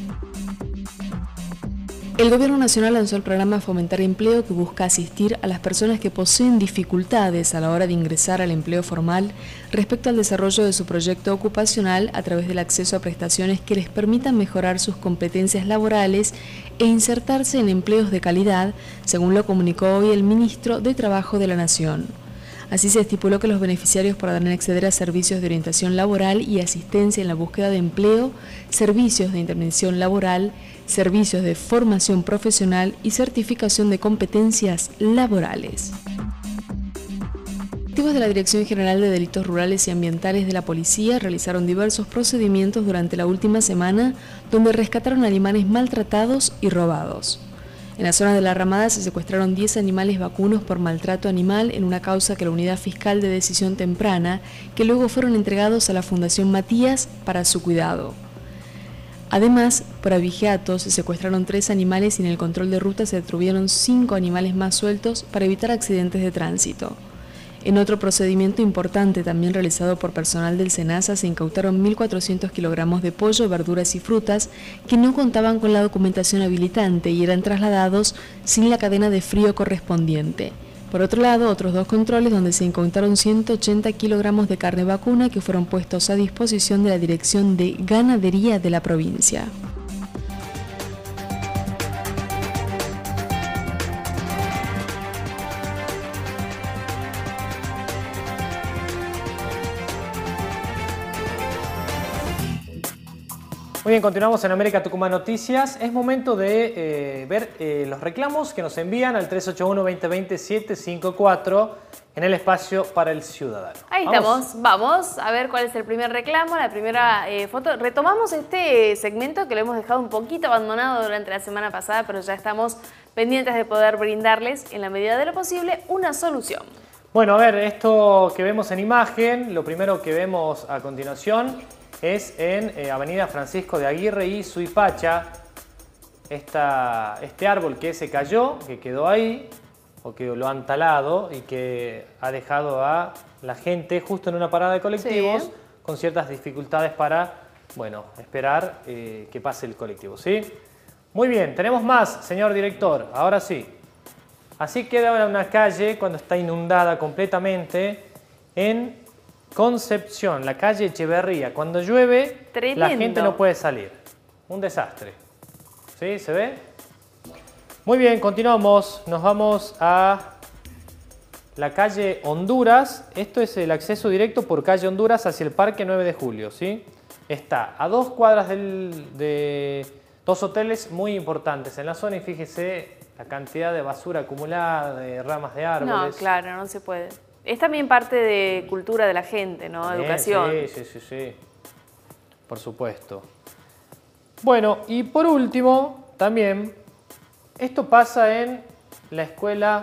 El Gobierno Nacional lanzó el programa Fomentar Empleo, que busca asistir a las personas que poseen dificultades a la hora de ingresar al empleo formal respecto al desarrollo de su proyecto ocupacional a través del acceso a prestaciones que les permitan mejorar sus competencias laborales e insertarse en empleos de calidad, según lo comunicó hoy el ministro de Trabajo de la Nación. Así se estipuló que los beneficiarios podrán acceder a servicios de orientación laboral y asistencia en la búsqueda de empleo, servicios de intervención laboral, servicios de formación profesional y certificación de competencias laborales. Efectivos de la Dirección General de Delitos Rurales y Ambientales de la Policía realizaron diversos procedimientos durante la última semana, donde rescataron animales maltratados y robados. En la zona de La Ramada se secuestraron 10 animales vacunos por maltrato animal en una causa que la Unidad Fiscal de Decisión Temprana, que luego fueron entregados a la Fundación Matías para su cuidado. Además, por abigeato se secuestraron 3 animales y en el control de ruta se detuvieron 5 animales más sueltos para evitar accidentes de tránsito. En otro procedimiento importante también realizado por personal del SENASA se incautaron 1.400 kilogramos de pollo, verduras y frutas que no contaban con la documentación habilitante y eran trasladados sin la cadena de frío correspondiente. Por otro lado, otros 2 controles donde se incautaron 180 kilogramos de carne vacuna que fueron puestos a disposición de la Dirección de Ganadería de la provincia. Muy bien, continuamos en América Tucumán Noticias. Es momento de ver los reclamos que nos envían al 381-2020-754 en el espacio para el ciudadano. Ahí estamos. Vamos a ver cuál es el primer reclamo, la primera foto. Retomamos este segmento que lo hemos dejado un poquito abandonado durante la semana pasada, pero ya estamos pendientes de poder brindarles, en la medida de lo posible, una solución. Bueno, a ver, esto que vemos en imagen, lo primero que vemos a continuación es en Avenida Francisco de Aguirre y Suipacha, este árbol que se cayó, que quedó ahí, o que lo han talado y que ha dejado a la gente justo en una parada de colectivos con ciertas dificultades para, bueno, esperar que pase el colectivo, ¿sí? Muy bien, tenemos más, señor director, ahora sí. Así queda una calle cuando está inundada completamente en Concepción, la calle Echeverría. Cuando llueve, Tremendo. La gente no puede salir. Un desastre. ¿Sí? ¿Se ve? Muy bien, continuamos. Nos vamos a la calle Honduras. Esto es el acceso directo por calle Honduras hacia el Parque 9 de Julio. ¿Sí? Está a 2 cuadras de 2 hoteles muy importantes en la zona y fíjese la cantidad de basura acumulada, de ramas de árboles. No, claro, no se puede. Es también parte de cultura de la gente, ¿no? Educación. Sí. Por supuesto. Bueno, y por último, también, esto pasa en la Escuela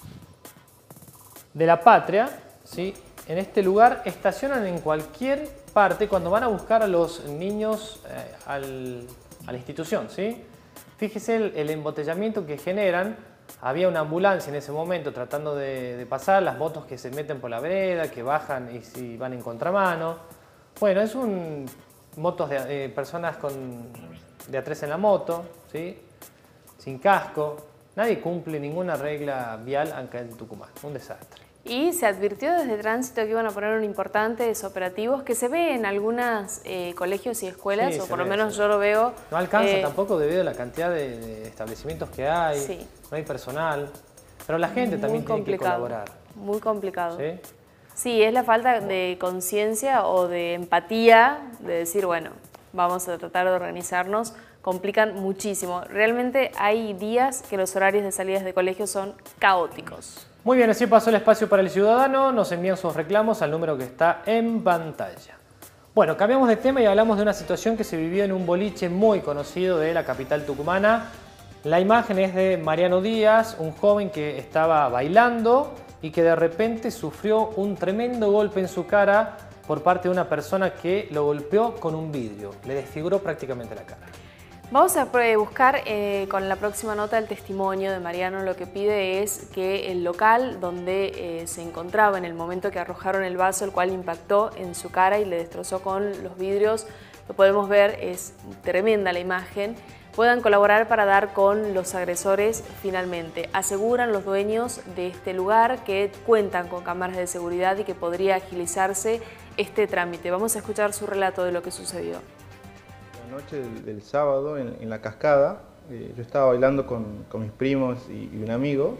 de la Patria, ¿sí? En este lugar estacionan en cualquier parte cuando van a buscar a los niños a la institución, ¿sí? Fíjese el embotellamiento que generan. Había una ambulancia en ese momento tratando de pasar, las motos que se meten por la vereda, que bajan y si van en contramano. Bueno, es motos de personas de a 3 en la moto, ¿sí? Sin casco. Nadie cumple ninguna regla vial acá en Tucumán. Un desastre. Y se advirtió desde Tránsito que iban a poner importantes operativos que se ve en algunos colegios y escuelas, o por lo menos yo lo veo. No alcanza tampoco debido a la cantidad de establecimientos que hay, sí. No hay personal, pero la gente también tiene que colaborar. Muy complicado. ¿Sí? Sí, es la falta de conciencia o de empatía, de decir, bueno, vamos a tratar de organizarnos, complican muchísimo. Realmente hay días que los horarios de salidas de colegio son caóticos. Muy bien, así pasó el espacio para el ciudadano. Nos envían sus reclamos al número que está en pantalla. Bueno, cambiamos de tema y hablamos de una situación que se vivió en un boliche muy conocido de la capital tucumana. La imagen es de Mariano Díaz, un joven que estaba bailando y que de repente sufrió un tremendo golpe en su cara por parte de una persona que lo golpeó con un vidrio. Le desfiguró prácticamente la cara. Vamos a buscar con la próxima nota el testimonio de Mariano. Lo que pide es que el local donde se encontraba en el momento que arrojaron el vaso, el cual impactó en su cara y le destrozó con los vidrios, lo podemos ver, es tremenda la imagen, puedan colaborar para dar con los agresores finalmente. Aseguran los dueños de este lugar que cuentan con cámaras de seguridad y que podría agilizarse este trámite. Vamos a escuchar su relato de lo que sucedió. La noche del sábado en la cascada, yo estaba bailando con mis primos y un amigo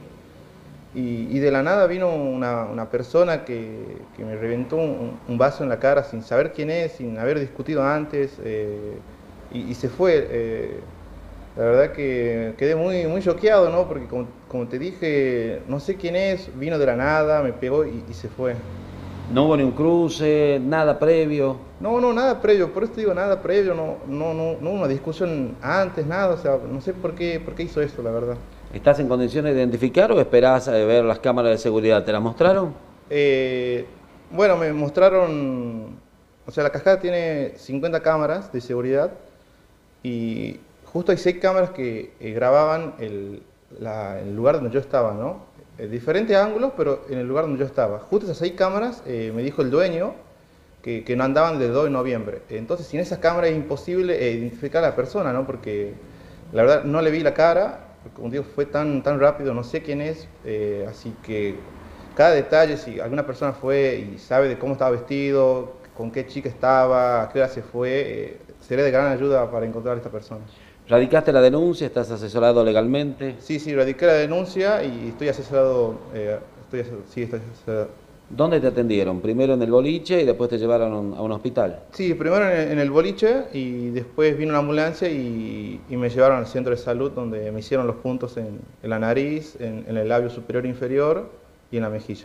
y de la nada vino una persona que me reventó un vaso en la cara sin saber quién es, sin haber discutido antes y se fue. La verdad que quedé muy choqueado, ¿no? Porque como te dije, no sé quién es, vino de la nada, me pegó y se fue. ¿No hubo ni un cruce, nada previo? No, nada previo, por eso te digo, nada previo, no hubo una discusión antes, nada, o sea, no sé por qué hizo esto, la verdad. ¿Estás en condiciones de identificar o esperás a ver las cámaras de seguridad? ¿Te las mostraron? Bueno, me mostraron, o sea, la cascada tiene 50 cámaras de seguridad y justo hay 6 cámaras que grababan el lugar donde yo estaba, ¿no? Diferentes ángulos, pero en el lugar donde yo estaba. Justo esas 6 cámaras, me dijo el dueño, que no andaban desde el 2 de noviembre. Entonces, sin esas cámaras es imposible identificar a la persona, ¿no? Porque la verdad no le vi la cara, como digo, fue tan rápido, no sé quién es, así que cada detalle, si alguna persona fue y sabe de cómo estaba vestido, con qué chica estaba, a qué hora se fue, sería de gran ayuda para encontrar a esta persona. ¿Radicaste la denuncia? ¿Estás asesorado legalmente? Sí, radiqué la denuncia y estoy asesorado, estoy asesorado. ¿Dónde te atendieron? ¿Primero en el boliche y después te llevaron a un hospital? Sí, primero en el boliche y después vino una ambulancia y me llevaron al centro de salud donde me hicieron los puntos en la nariz, en el labio superior e inferior y en la mejilla.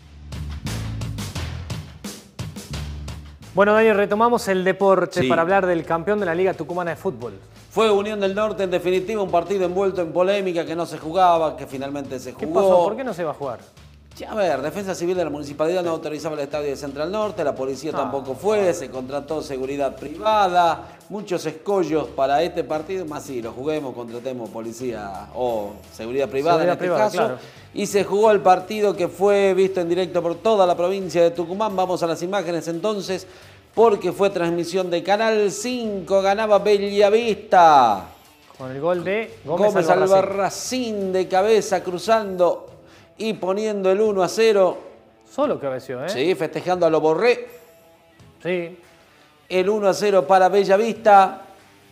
Bueno, Daniel, retomamos el deporte Sí. para hablar del campeón de la Liga Tucumana de Fútbol. Fue Unión del Norte, en definitiva, un partido envuelto en polémica que no se jugaba, que finalmente se jugó. ¿Qué pasó? ¿Por qué no se va a jugar? Sí, a ver, Defensa Civil de la Municipalidad no autorizaba el estadio de Central Norte, la policía tampoco fue, se contrató seguridad privada, muchos escollos para este partido, más sí, lo juguemos, contratemos policía o seguridad privada en este caso. Claro. Y se jugó el partido que fue visto en directo por toda la provincia de Tucumán. Vamos a las imágenes entonces, porque fue transmisión de Canal 5, ganaba Bellavista. Con el gol de Gómez Albarracín de cabeza, cruzando y poniendo el 1-0. Solo cabeció, ¿eh? Sí, festejando a lo Borré. Sí. El 1-0 para Bellavista.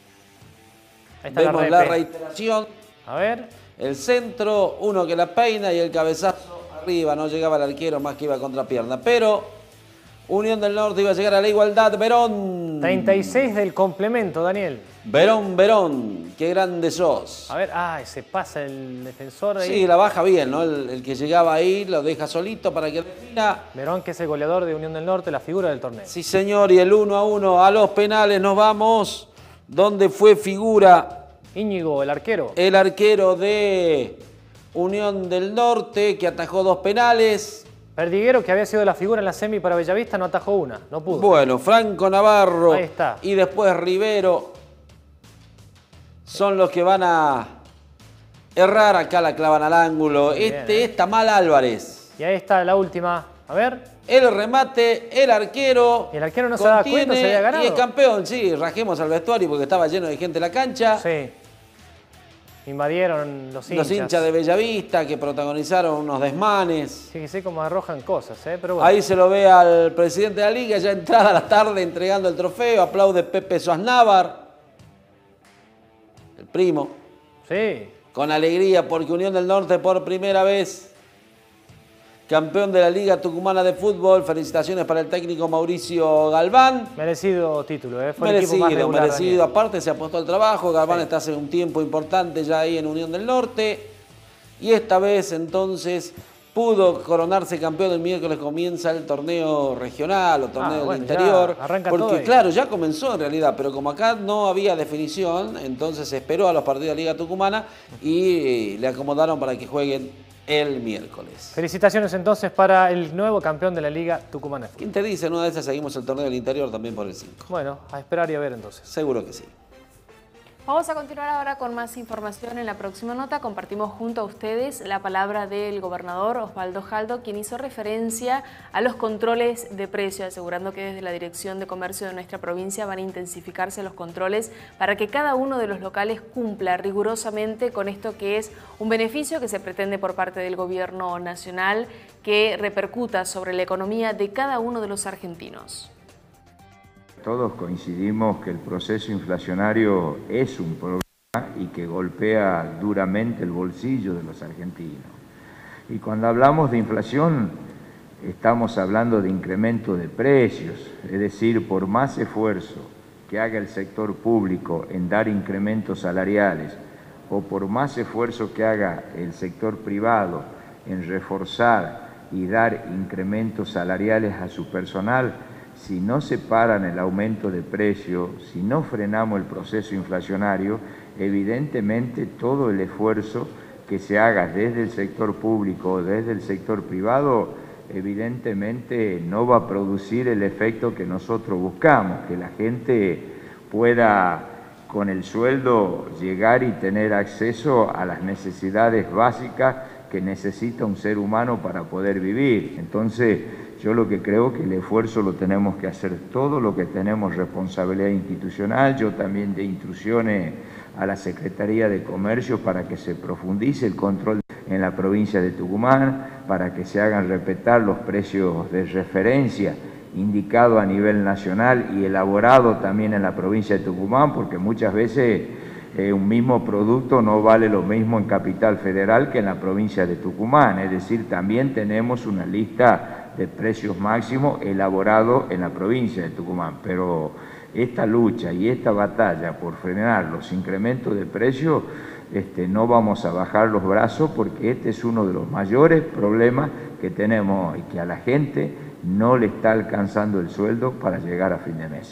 Ahí está. Vemos la reiteración. A ver. El centro, uno que la peina y el cabezazo arriba. No llegaba el arquero, más que iba contra pierna. Pero Unión del Norte iba a llegar a la igualdad. Verón. 36 del complemento, Daniel. Verón, qué grande sos. A ver, se pasa el defensor ahí. Sí, la baja bien, ¿no? El que llegaba ahí lo deja solito para que defina. Verón, que es el goleador de Unión del Norte, la figura del torneo. Sí, señor, y el 1-1 a los penales nos vamos. ¿Dónde fue figura? Íñigo, el arquero. El arquero de Unión del Norte, que atajó 2 penales. Perdiguero, que había sido la figura en la semi para Bellavista, no atajó una, no pudo. Bueno, Franco Navarro Ahí está. Y después Rivero son los que van a errar. Acá la clavan al ángulo. Es Tamal Álvarez. Y ahí está la última. A ver. El remate, el arquero. Y el arquero no se da cuenta, se había ganado. Y es campeón, sí. Rajemos al vestuario porque estaba lleno de gente en la cancha. Sí. Invadieron los hinchas. Los hinchas de Bellavista que protagonizaron unos desmanes. Fíjese cómo arrojan cosas, pero bueno. Ahí se lo ve al presidente de la liga, ya entrada a la tarde entregando el trofeo. Aplaude Pepe Soasnávar, el primo. Sí. Con alegría porque Unión del Norte por primera vez campeón de la Liga Tucumana de Fútbol. Felicitaciones para el técnico Mauricio Galván. Merecido título, Fue merecido, el equipo más regular, merecido. Aparte se apostó al trabajo. Galván está hace un tiempo importante ya ahí en Unión del Norte. Y esta vez entonces pudo coronarse campeón. El miércoles comienza el torneo regional o torneo del interior. Arranca porque todo claro, ya comenzó en realidad, pero como acá no había definición, entonces se esperó a los partidos de la Liga Tucumana y le acomodaron para que jueguen el miércoles. Felicitaciones entonces para el nuevo campeón de la Liga Tucumana. ¿Quién te dice? En una de esas seguimos el torneo del interior también por el 5. Bueno, a esperar y a ver entonces. Seguro que sí. Vamos a continuar ahora con más información. En la próxima nota compartimos junto a ustedes la palabra del gobernador Osvaldo Jaldo, quien hizo referencia a los controles de precio, asegurando que desde la Dirección de Comercio de nuestra provincia van a intensificarse los controles para que cada uno de los locales cumpla rigurosamente con esto que es un beneficio que se pretende por parte del gobierno nacional que repercuta sobre la economía de cada uno de los argentinos. Todos coincidimos que el proceso inflacionario es un problema y que golpea duramente el bolsillo de los argentinos. Y cuando hablamos de inflación, estamos hablando de incremento de precios, es decir, por más esfuerzo que haga el sector público en dar incrementos salariales o por más esfuerzo que haga el sector privado en reforzar y dar incrementos salariales a su personal, si no se paran el aumento de precios, si no frenamos el proceso inflacionario, evidentemente todo el esfuerzo que se haga desde el sector público o desde el sector privado, evidentemente no va a producir el efecto que nosotros buscamos, que la gente pueda con el sueldo llegar y tener acceso a las necesidades básicas que necesita un ser humano para poder vivir. Entonces, yo lo que creo que el esfuerzo lo tenemos que hacer todo, lo que tenemos responsabilidad institucional, yo también de instrucciones a la Secretaría de Comercio para que se profundice el control en la provincia de Tucumán, para que se hagan respetar los precios de referencia indicado a nivel nacional y elaborado también en la provincia de Tucumán, porque muchas veces un mismo producto no vale lo mismo en Capital Federal que en la provincia de Tucumán, es decir, también tenemos una lista de precios máximos elaborado en la provincia de Tucumán, pero esta lucha y esta batalla por frenar los incrementos de precios, no vamos a bajar los brazos porque este es uno de los mayores problemas que tenemos y que a la gente no le está alcanzando el sueldo para llegar a fin de mes.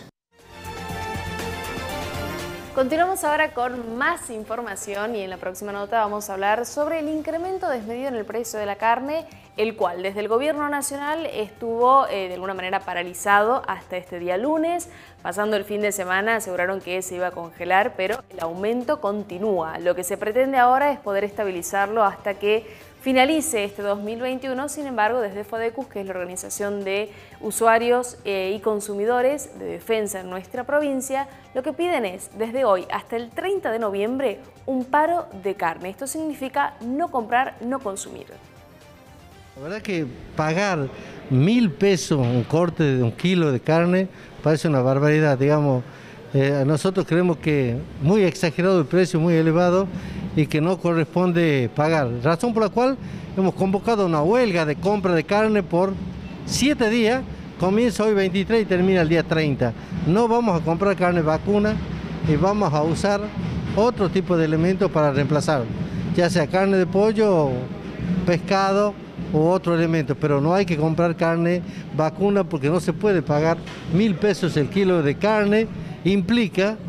Continuamos ahora con más información y en la próxima nota vamos a hablar sobre el incremento desmedido en el precio de la carne, el cual desde el Gobierno Nacional estuvo de alguna manera paralizado hasta este día lunes. Pasando el fin de semana aseguraron que se iba a congelar, pero el aumento continúa. Lo que se pretende ahora es poder estabilizarlo hasta que finalice este 2021, sin embargo, desde FODECUS, que es la organización de usuarios y consumidores de defensa en nuestra provincia, lo que piden es, desde hoy hasta el 30 de noviembre, un paro de carne. Esto significa no comprar, no consumir. La verdad que pagar 1.000 pesos un corte de 1 kilo de carne parece una barbaridad, digamos. Nosotros creemos que muy exagerado el precio, muy elevado y que no corresponde pagar. Razón por la cual hemos convocado una huelga de compra de carne por 7 días, comienza hoy 23 y termina el día 30. No vamos a comprar carne vacuna y vamos a usar otro tipo de elementos para reemplazarlo, ya sea carne de pollo, pescado u otro elemento, pero no hay que comprar carne vacuna porque no se puede pagar 1.000 pesos el kilo de carne. Implica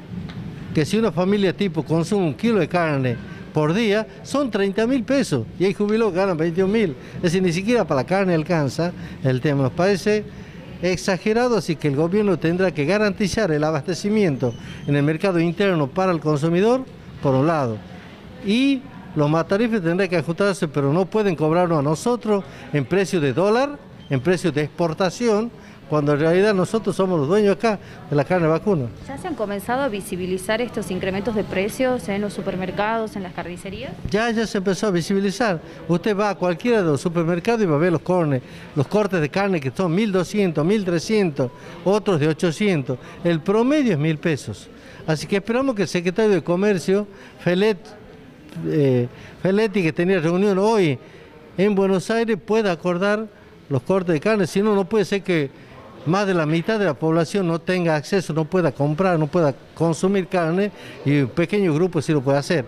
que si una familia tipo consume 1 kilo de carne por día, son 30.000 pesos y hay jubilados que ganan 21.000. Es decir, ni siquiera para la carne alcanza el tema. Nos parece exagerado, así que el gobierno tendrá que garantizar el abastecimiento en el mercado interno para el consumidor, por un lado, y los matarifes tendrán que ajustarse, pero no pueden cobrarnos a nosotros en precio de dólar, en precio de exportación, cuando en realidad nosotros somos los dueños acá de la carne vacuna. ¿Ya se han comenzado a visibilizar estos incrementos de precios en los supermercados, en las carnicerías? Ya se empezó a visibilizar. Usted va a cualquiera de los supermercados y va a ver los cortes de carne que son 1.200, 1.300, otros de 800. El promedio es 1.000 pesos. Así que esperamos que el secretario de Comercio, Feletti, que tenía reunión hoy en Buenos Aires, pueda acordar los cortes de carne. Si no, no puede ser que más de la mitad de la población no tenga acceso, no pueda comprar, no pueda consumir carne, y un pequeño grupo sí lo puede hacer.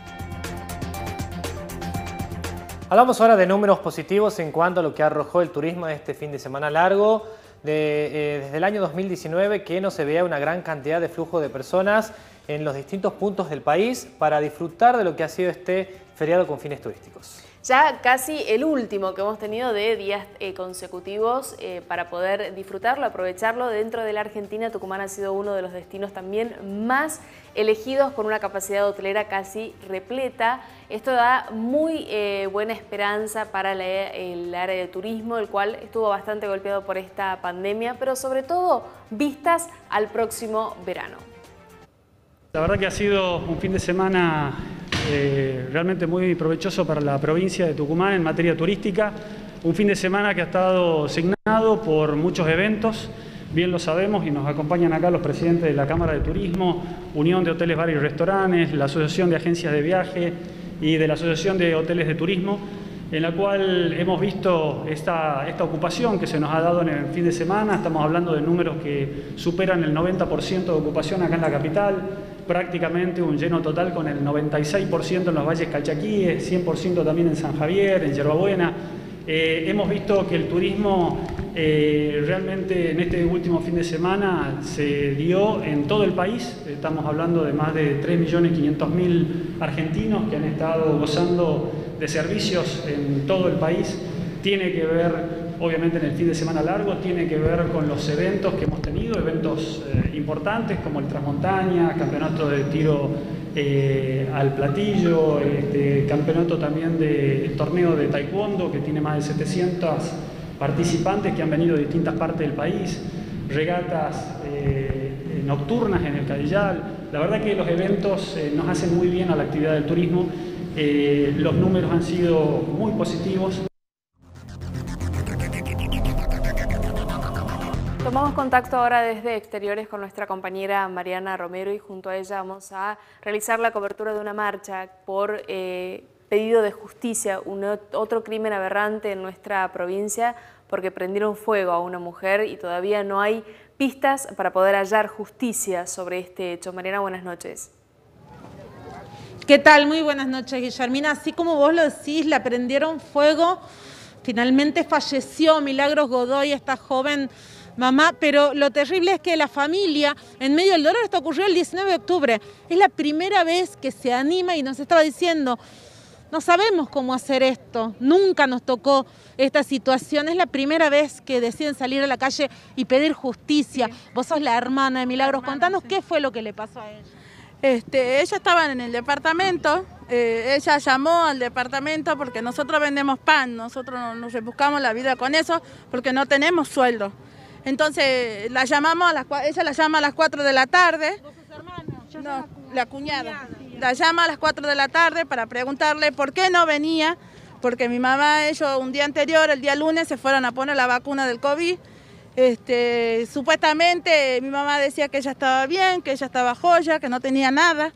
Hablamos ahora de números positivos en cuanto a lo que arrojó el turismo este fin de semana largo. Desde el año 2019 que no se veía una gran cantidad de flujo de personas en los distintos puntos del país para disfrutar de lo que ha sido este feriado con fines turísticos. Ya casi el último que hemos tenido de días consecutivos para poder disfrutarlo, aprovecharlo. Dentro de la Argentina, Tucumán ha sido uno de los destinos también más elegidos, con una capacidad hotelera casi repleta. Esto da muy buena esperanza para el área de turismo, el cual estuvo bastante golpeado por esta pandemia, pero sobre todo vistas al próximo verano. La verdad que ha sido un fin de semana realmente muy provechoso para la provincia de Tucumán en materia turística. Un fin de semana que ha estado signado por muchos eventos, bien lo sabemos, y nos acompañan acá los presidentes de la Cámara de Turismo, Unión de Hoteles, Bares y Restaurantes, la Asociación de Agencias de Viaje y de la Asociación de Hoteles de Turismo. en la cual hemos visto esta ocupación que se nos ha dado en el fin de semana. Estamos hablando de números que superan el 90% de ocupación acá en la capital, prácticamente un lleno total con el 96% en los valles calchaquíes, 100% también en San Javier, en Yerbabuena. Hemos visto que el turismo realmente en este último fin de semana se dio en todo el país. Estamos hablando de más de 3.500.000 argentinos que han estado gozando de servicios en todo el país. Tiene que ver, obviamente en el fin de semana largo, tiene que ver con los eventos que hemos tenido, eventos importantes como el Transmontaña, campeonato de tiro al platillo, campeonato también del torneo de taekwondo que tiene más de 700 participantes que han venido de distintas partes del país, regatas nocturnas en el Cadillal. La verdad que los eventos nos hacen muy bien a la actividad del turismo. Los números han sido muy positivos. Tomamos contacto ahora desde exteriores con nuestra compañera Mariana Romero y junto a ella vamos a realizar la cobertura de una marcha por pedido de justicia, otro crimen aberrante en nuestra provincia porque prendieron fuego a una mujer y todavía no hay pistas para poder hallar justicia sobre este hecho. Mariana, buenas noches. ¿Qué tal? Muy buenas noches, Guillermina. Así como vos lo decís, la prendieron fuego. Finalmente falleció Milagros Godoy, esta joven mamá, pero lo terrible es que la familia, en medio del dolor, esto ocurrió el 19 de octubre. Es la primera vez que se anima y nos estaba diciendo, no sabemos cómo hacer esto, nunca nos tocó esta situación, es la primera vez que deciden salir a la calle y pedir justicia. Vos sos la hermana de Milagros, contanos qué fue lo que le pasó a ella. Ella estaba en el departamento, ella llamó al departamento porque nosotros vendemos pan, nosotros nos rebuscamos la vida con eso porque no tenemos sueldo. Entonces la llamamos, ella la llama a las 4 de la tarde, no, la cuñada, la llama a las 4 de la tarde para preguntarle por qué no venía, porque mi mamá, ellos un día anterior, el día lunes, se fueron a poner la vacuna del COVID. Supuestamente mi mamá decía que ella estaba bien, que ella estaba joya, que no tenía nada.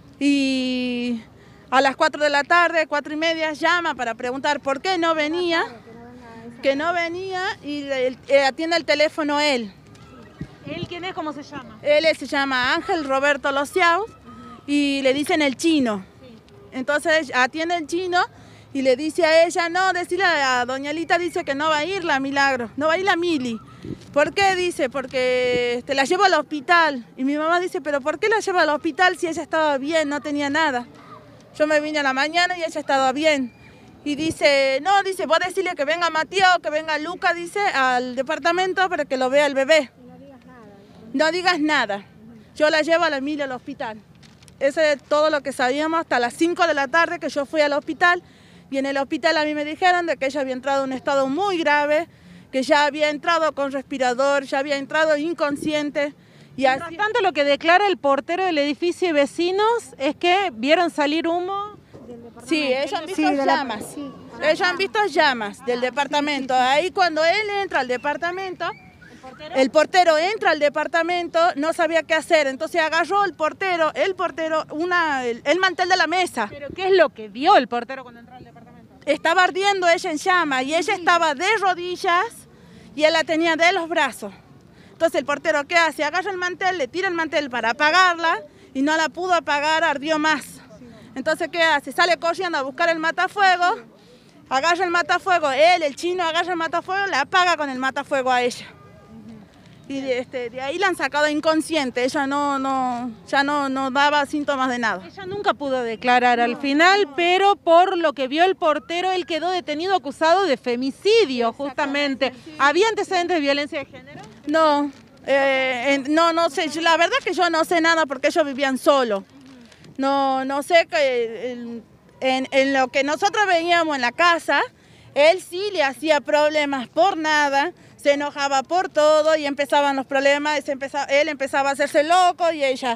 Y a las 4 de la tarde, 4:30, llama para preguntar por qué no venía, que no venía y atiende el teléfono él. ¿Él quién es? ¿Cómo se llama? Él se llama Ángel Roberto Lociaus y le dicen el chino. Entonces atiende el chino y le dice a ella, no, decirle a doña Lita, dice que no va a ir la Milagro, no va a ir la Mili. ¿Por qué? Dice, porque la llevo al hospital. Y mi mamá dice, pero ¿por qué la lleva al hospital si ella estaba bien, no tenía nada? Yo me vine a la mañana y ella estaba bien. Y dice, no, dice, vos decirle que venga Matías o que venga Luca, dice, al departamento para que lo vea el bebé. No digas nada. Yo la llevo a la Mili al hospital. Eso es todo lo que sabíamos hasta las 5 de la tarde que yo fui al hospital. Y en el hospital a mí me dijeron de que ella había entrado en un estado muy grave, que ya había entrado con respirador, ya había entrado inconsciente. Y mientras tanto, lo que declara el portero del edificio y vecinos es que vieron salir humo. Sí, ellos han visto llamas. Ellos han visto llamas del departamento. Ahí cuando él entra al departamento, el portero entra al departamento, no sabía qué hacer. Entonces agarró el portero el mantel de la mesa. ¿Pero qué es lo que vio el portero cuando entró al departamento? Estaba ardiendo ella en llama y ella estaba de rodillas y él la tenía de los brazos. Entonces el portero, ¿qué hace? Agarra el mantel, le tira el mantel para apagarla y no la pudo apagar, ardió más. Entonces, ¿qué hace? Sale corriendo a buscar el matafuego, agarra el matafuego, el chino agarra el matafuego, le apaga con el matafuego a ella. Y de ahí la han sacado inconsciente, ella ya no daba síntomas de nada. Ella nunca pudo declarar al final, pero por lo que vio el portero, él quedó detenido acusado de femicidio, justamente. ¿Había antecedentes de violencia de género? No, no sé, la verdad que yo no sé nada porque ellos vivían solos. No sé, que en lo que nosotros veíamos en la casa, él sí le hacía problemas por nada, se enojaba por todo y empezaban los problemas, él empezaba a hacerse loco y ella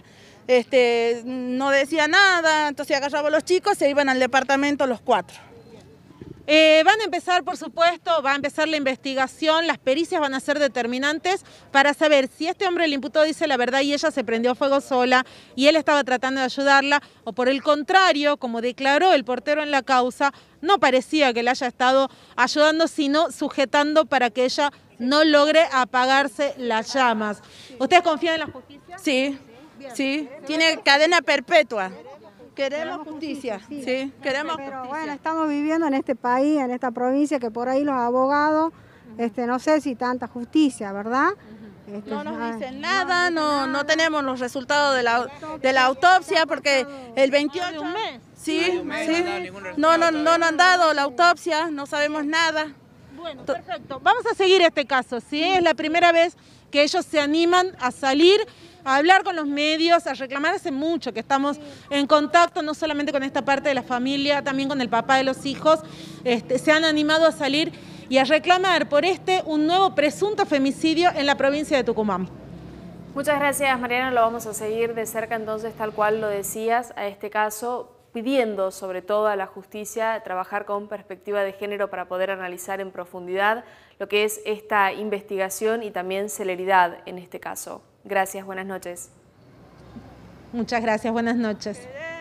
no decía nada, entonces agarraba a los chicos y se iban al departamento los 4. Van a empezar, por supuesto, va a empezar la investigación, las pericias van a ser determinantes para saber si este hombre, el imputado, dice la verdad y ella se prendió fuego sola y él estaba tratando de ayudarla, o por el contrario, como declaró el portero en la causa, no parecía que le haya estado ayudando, sino sujetando para que ella no logre apagarse las llamas. ¿Ustedes confían en la justicia? Sí, sí, tiene cadena perpetua. Queremos justicia, sí, queremos justicia. Pero bueno, estamos viviendo en este país, en esta provincia, que por ahí los abogados, no sé si tanta justicia, ¿verdad? No nos dicen nada, no tenemos los resultados de la autopsia, porque el 28 de un mes, sí, no han dado la autopsia, no sabemos nada. Bueno, perfecto. Vamos a seguir este caso, ¿sí? Es la primera vez que ellos se animan a salir, a hablar con los medios, a reclamar. Hace mucho que estamos en contacto, no solamente con esta parte de la familia, también con el papá de los hijos. Se han animado a salir y a reclamar por un nuevo presunto femicidio en la provincia de Tucumán. Muchas gracias, Mariana. Lo vamos a seguir de cerca entonces, tal cual lo decías, a este caso, pidiendo sobre todo a la justicia trabajar con perspectiva de género para poder analizar en profundidad lo que es esta investigación y también celeridad en este caso. Gracias, buenas noches. Muchas gracias, buenas noches.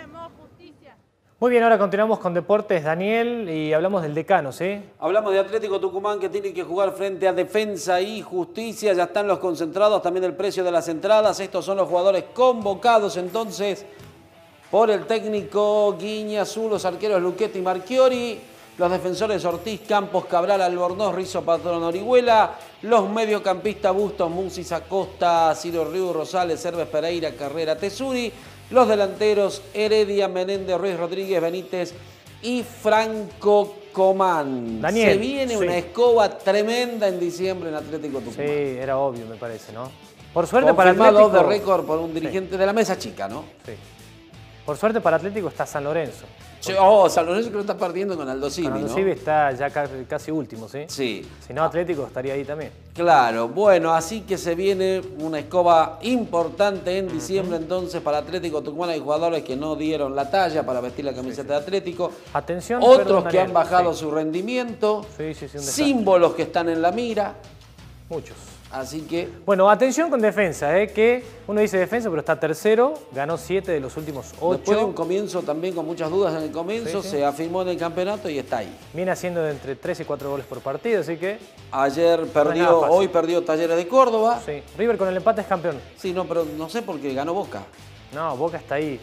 Muy bien, ahora continuamos con deportes, Daniel, y hablamos del decano, ¿sí? Hablamos de Atlético Tucumán, que tiene que jugar frente a Defensa y Justicia. Ya están los concentrados, también el precio de las entradas. Estos son los jugadores convocados entonces por el técnico Guiñazú, los arqueros Luchetti y Marchiori, los defensores Ortiz, Campos, Cabral, Albornoz, Rizzo, Patrón, Orihuela, los mediocampistas Bustos, Musis, Acosta, Ciro Riu, Rosales, Herbes, Pereira, Carrera, Tesuri, los delanteros Heredia, Menéndez, Ruiz, Rodríguez, Benítez y Franco Comán. Daniel, se viene una escoba tremenda en diciembre en Atlético Tucumán. Sí, era obvio, me parece, ¿no? Por suerte para Atlético. Atlético. De récord por un dirigente de la mesa chica, ¿no? Sí. Por suerte para Atlético está San Lorenzo. San Lorenzo que lo está perdiendo con Aldo Civi, Aldo ¿no? Civi está ya casi último, ¿sí? Sí. Si no, Atlético estaría ahí también. Claro, bueno, así que se viene una escoba importante en diciembre entonces para Atlético Tucumán. Hay jugadores que no dieron la talla para vestir la camiseta de Atlético. Atención. Otros que han bajado su rendimiento. Sí, símbolos que están en la mira. Muchos. Así que... Bueno, atención con Defensa, que uno dice Defensa, pero está tercero, ganó 7 de los últimos 8. Después de un comienzo también con muchas dudas en el comienzo, se afirmó en el campeonato y está ahí. Viene haciendo de entre 3 y 4 goles por partido, así que... Ayer perdió, hoy perdió Talleres de Córdoba. Sí, River con el empate es campeón. Sí, no, pero no sé por qué ganó Boca. No, Boca está ahí.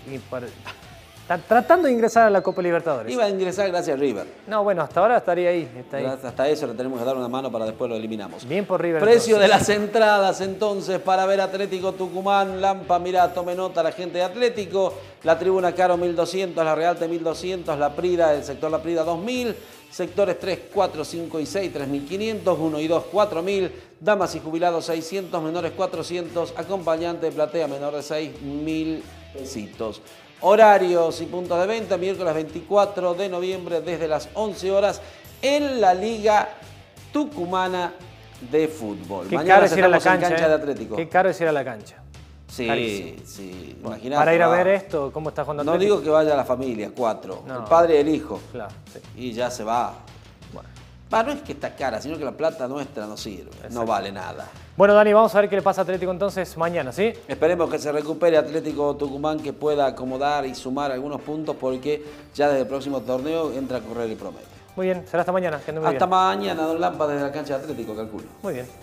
Está tratando de ingresar a la Copa Libertadores. Iba a ingresar gracias a River. No, bueno, hasta ahora estaría ahí. Está ahí. Hasta eso le tenemos que dar una mano para después lo eliminamos. Bien por River. Precio de las entradas entonces para ver Atlético Tucumán. Lampa, mira, tome nota la gente de Atlético. La tribuna Caro 1200, la Realte 1200, la Prida, el sector La Prida 2000. Sectores 3, 4, 5 y 6, 3.500, 1 y 2, 4.000. Damas y jubilados 600, menores 400. Acompañante de platea menor de 6.000 pesitos. Horarios y puntos de venta, miércoles 24 de noviembre desde las 11 horas en la Liga Tucumana de Fútbol. Qué Mañana caro es ir a la estamos en cancha, cancha de Atlético. Qué caro es ir a la cancha. Sí, carísimo. sí. Imagínate. Para ir a ver esto, cómo está jugando No Atlético. digo que vaya la familia, 4. No. El padre y el hijo. Claro, sí. Y ya se va. Bueno, no es que está cara, sino que la plata nuestra no sirve. No vale nada. Bueno, Dani, vamos a ver qué le pasa a Atlético entonces mañana, ¿sí? Esperemos que se recupere Atlético Tucumán, que pueda acomodar y sumar algunos puntos, porque ya desde el próximo torneo entra a correr el promedio. Muy bien, será hasta mañana. Que ande muy hasta bien. mañana, don Lampa, desde la cancha de Atlético, calculo. Muy bien.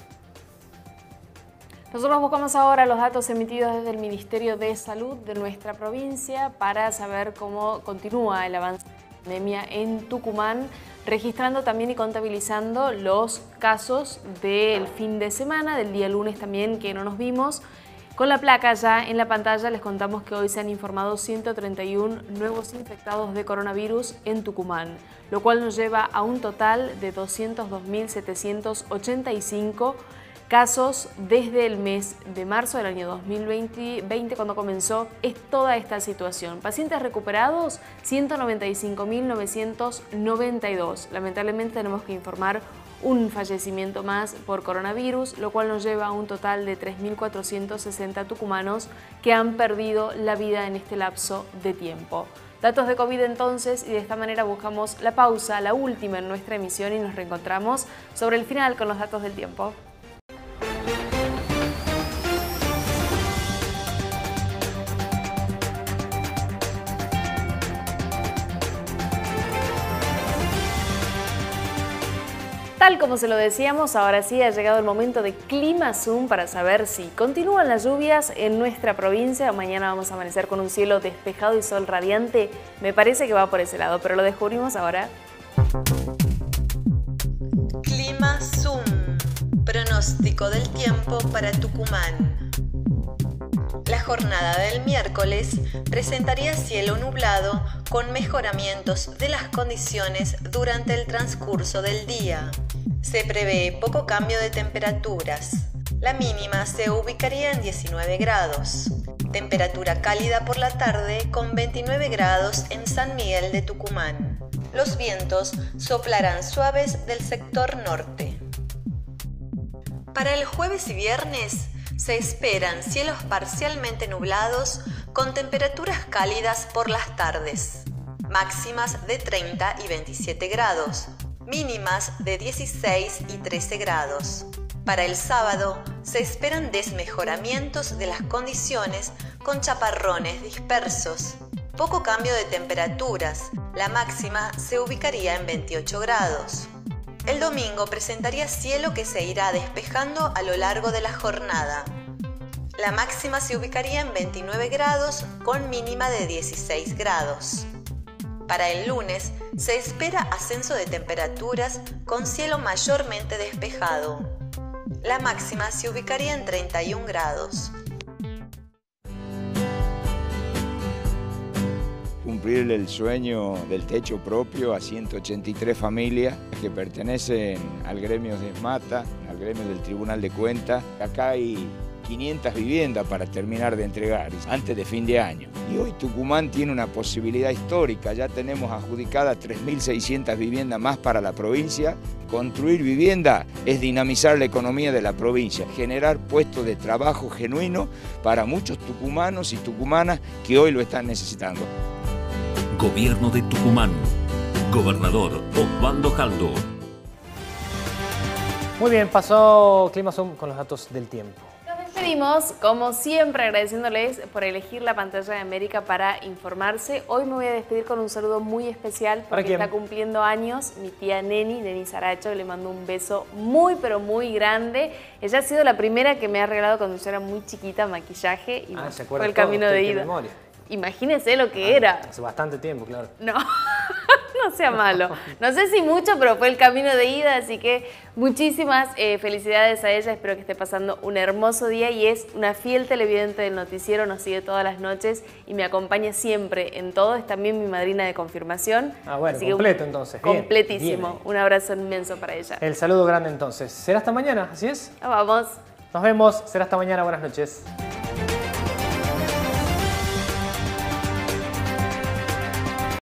Nosotros buscamos ahora los datos emitidos desde el Ministerio de Salud de nuestra provincia para saber cómo continúa el avance de la pandemia en Tucumán, registrando también y contabilizando los casos del fin de semana, del día lunes también que no nos vimos. Con la placa ya en la pantalla les contamos que hoy se han informado 131 nuevos infectados de coronavirus en Tucumán, lo cual nos lleva a un total de 202.785 casos desde el mes de marzo del año 2020, cuando comenzó toda esta situación. Pacientes recuperados, 195.992. Lamentablemente tenemos que informar un fallecimiento más por coronavirus, lo cual nos lleva a un total de 3.460 tucumanos que han perdido la vida en este lapso de tiempo. Datos de COVID entonces, y de esta manera buscamos la pausa, la última en nuestra emisión, y nos reencontramos sobre el final con los datos del tiempo. Tal como se lo decíamos, ahora sí ha llegado el momento de Clima Zoom para saber si continúan las lluvias en nuestra provincia o mañana vamos a amanecer con un cielo despejado y sol radiante. Me parece que va por ese lado, pero lo descubrimos ahora. Clima Zoom, pronóstico del tiempo para Tucumán. La jornada del miércoles presentaría cielo nublado con mejoramientos de las condiciones durante el transcurso del día. Se prevé poco cambio de temperaturas. La mínima se ubicaría en 19 grados. Temperatura cálida por la tarde con 29 grados en San Miguel de Tucumán. Los vientos soplarán suaves del sector norte. Para el jueves y viernes se esperan cielos parcialmente nublados con temperaturas cálidas por las tardes, máximas de 30 y 27 grados, mínimas de 16 y 13 grados. Para el sábado se esperan desmejoramientos de las condiciones con chaparrones dispersos. Poco cambio de temperaturas, la máxima se ubicaría en 28 grados. El domingo presentaría cielo que se irá despejando a lo largo de la jornada. La máxima se ubicaría en 29 grados con mínima de 16 grados. Para el lunes se espera ascenso de temperaturas con cielo mayormente despejado. La máxima se ubicaría en 31 grados. Cumplir el sueño del techo propio a 183 familias que pertenecen al gremio de ESMATA, al gremio del Tribunal de Cuentas. Acá hay 500 viviendas para terminar de entregar antes de fin de año. Y hoy Tucumán tiene una posibilidad histórica, ya tenemos adjudicadas 3.600 viviendas más para la provincia. Construir vivienda es dinamizar la economía de la provincia, generar puestos de trabajo genuinos para muchos tucumanos y tucumanas que hoy lo están necesitando. Gobierno de Tucumán. Gobernador Osvaldo Jaldo. Muy bien, pasó Clima Zoom con los datos del tiempo. Nos despedimos, como siempre, agradeciéndoles por elegir la pantalla de América para informarse. Hoy me voy a despedir con un saludo muy especial porque está cumpliendo años mi tía Neni Saracho. Le mando un beso muy, pero muy grande. Ella ha sido la primera que me ha regalado cuando yo era muy chiquita maquillaje y fue el camino de ida. Imagínense lo que era. Hace bastante tiempo, claro. No, no sea malo. No sé si mucho, pero fue el camino de ida, así que muchísimas felicidades a ella. Espero que esté pasando un hermoso día y es una fiel televidente del noticiero, nos sigue todas las noches y me acompaña siempre en todo. Es también mi madrina de confirmación. Ah, bueno, así completo entonces. Completísimo. Bien. Un abrazo inmenso para ella. El saludo grande entonces. ¿Será hasta mañana? ¿Así es? Vamos. Nos vemos. Será hasta mañana. Buenas noches.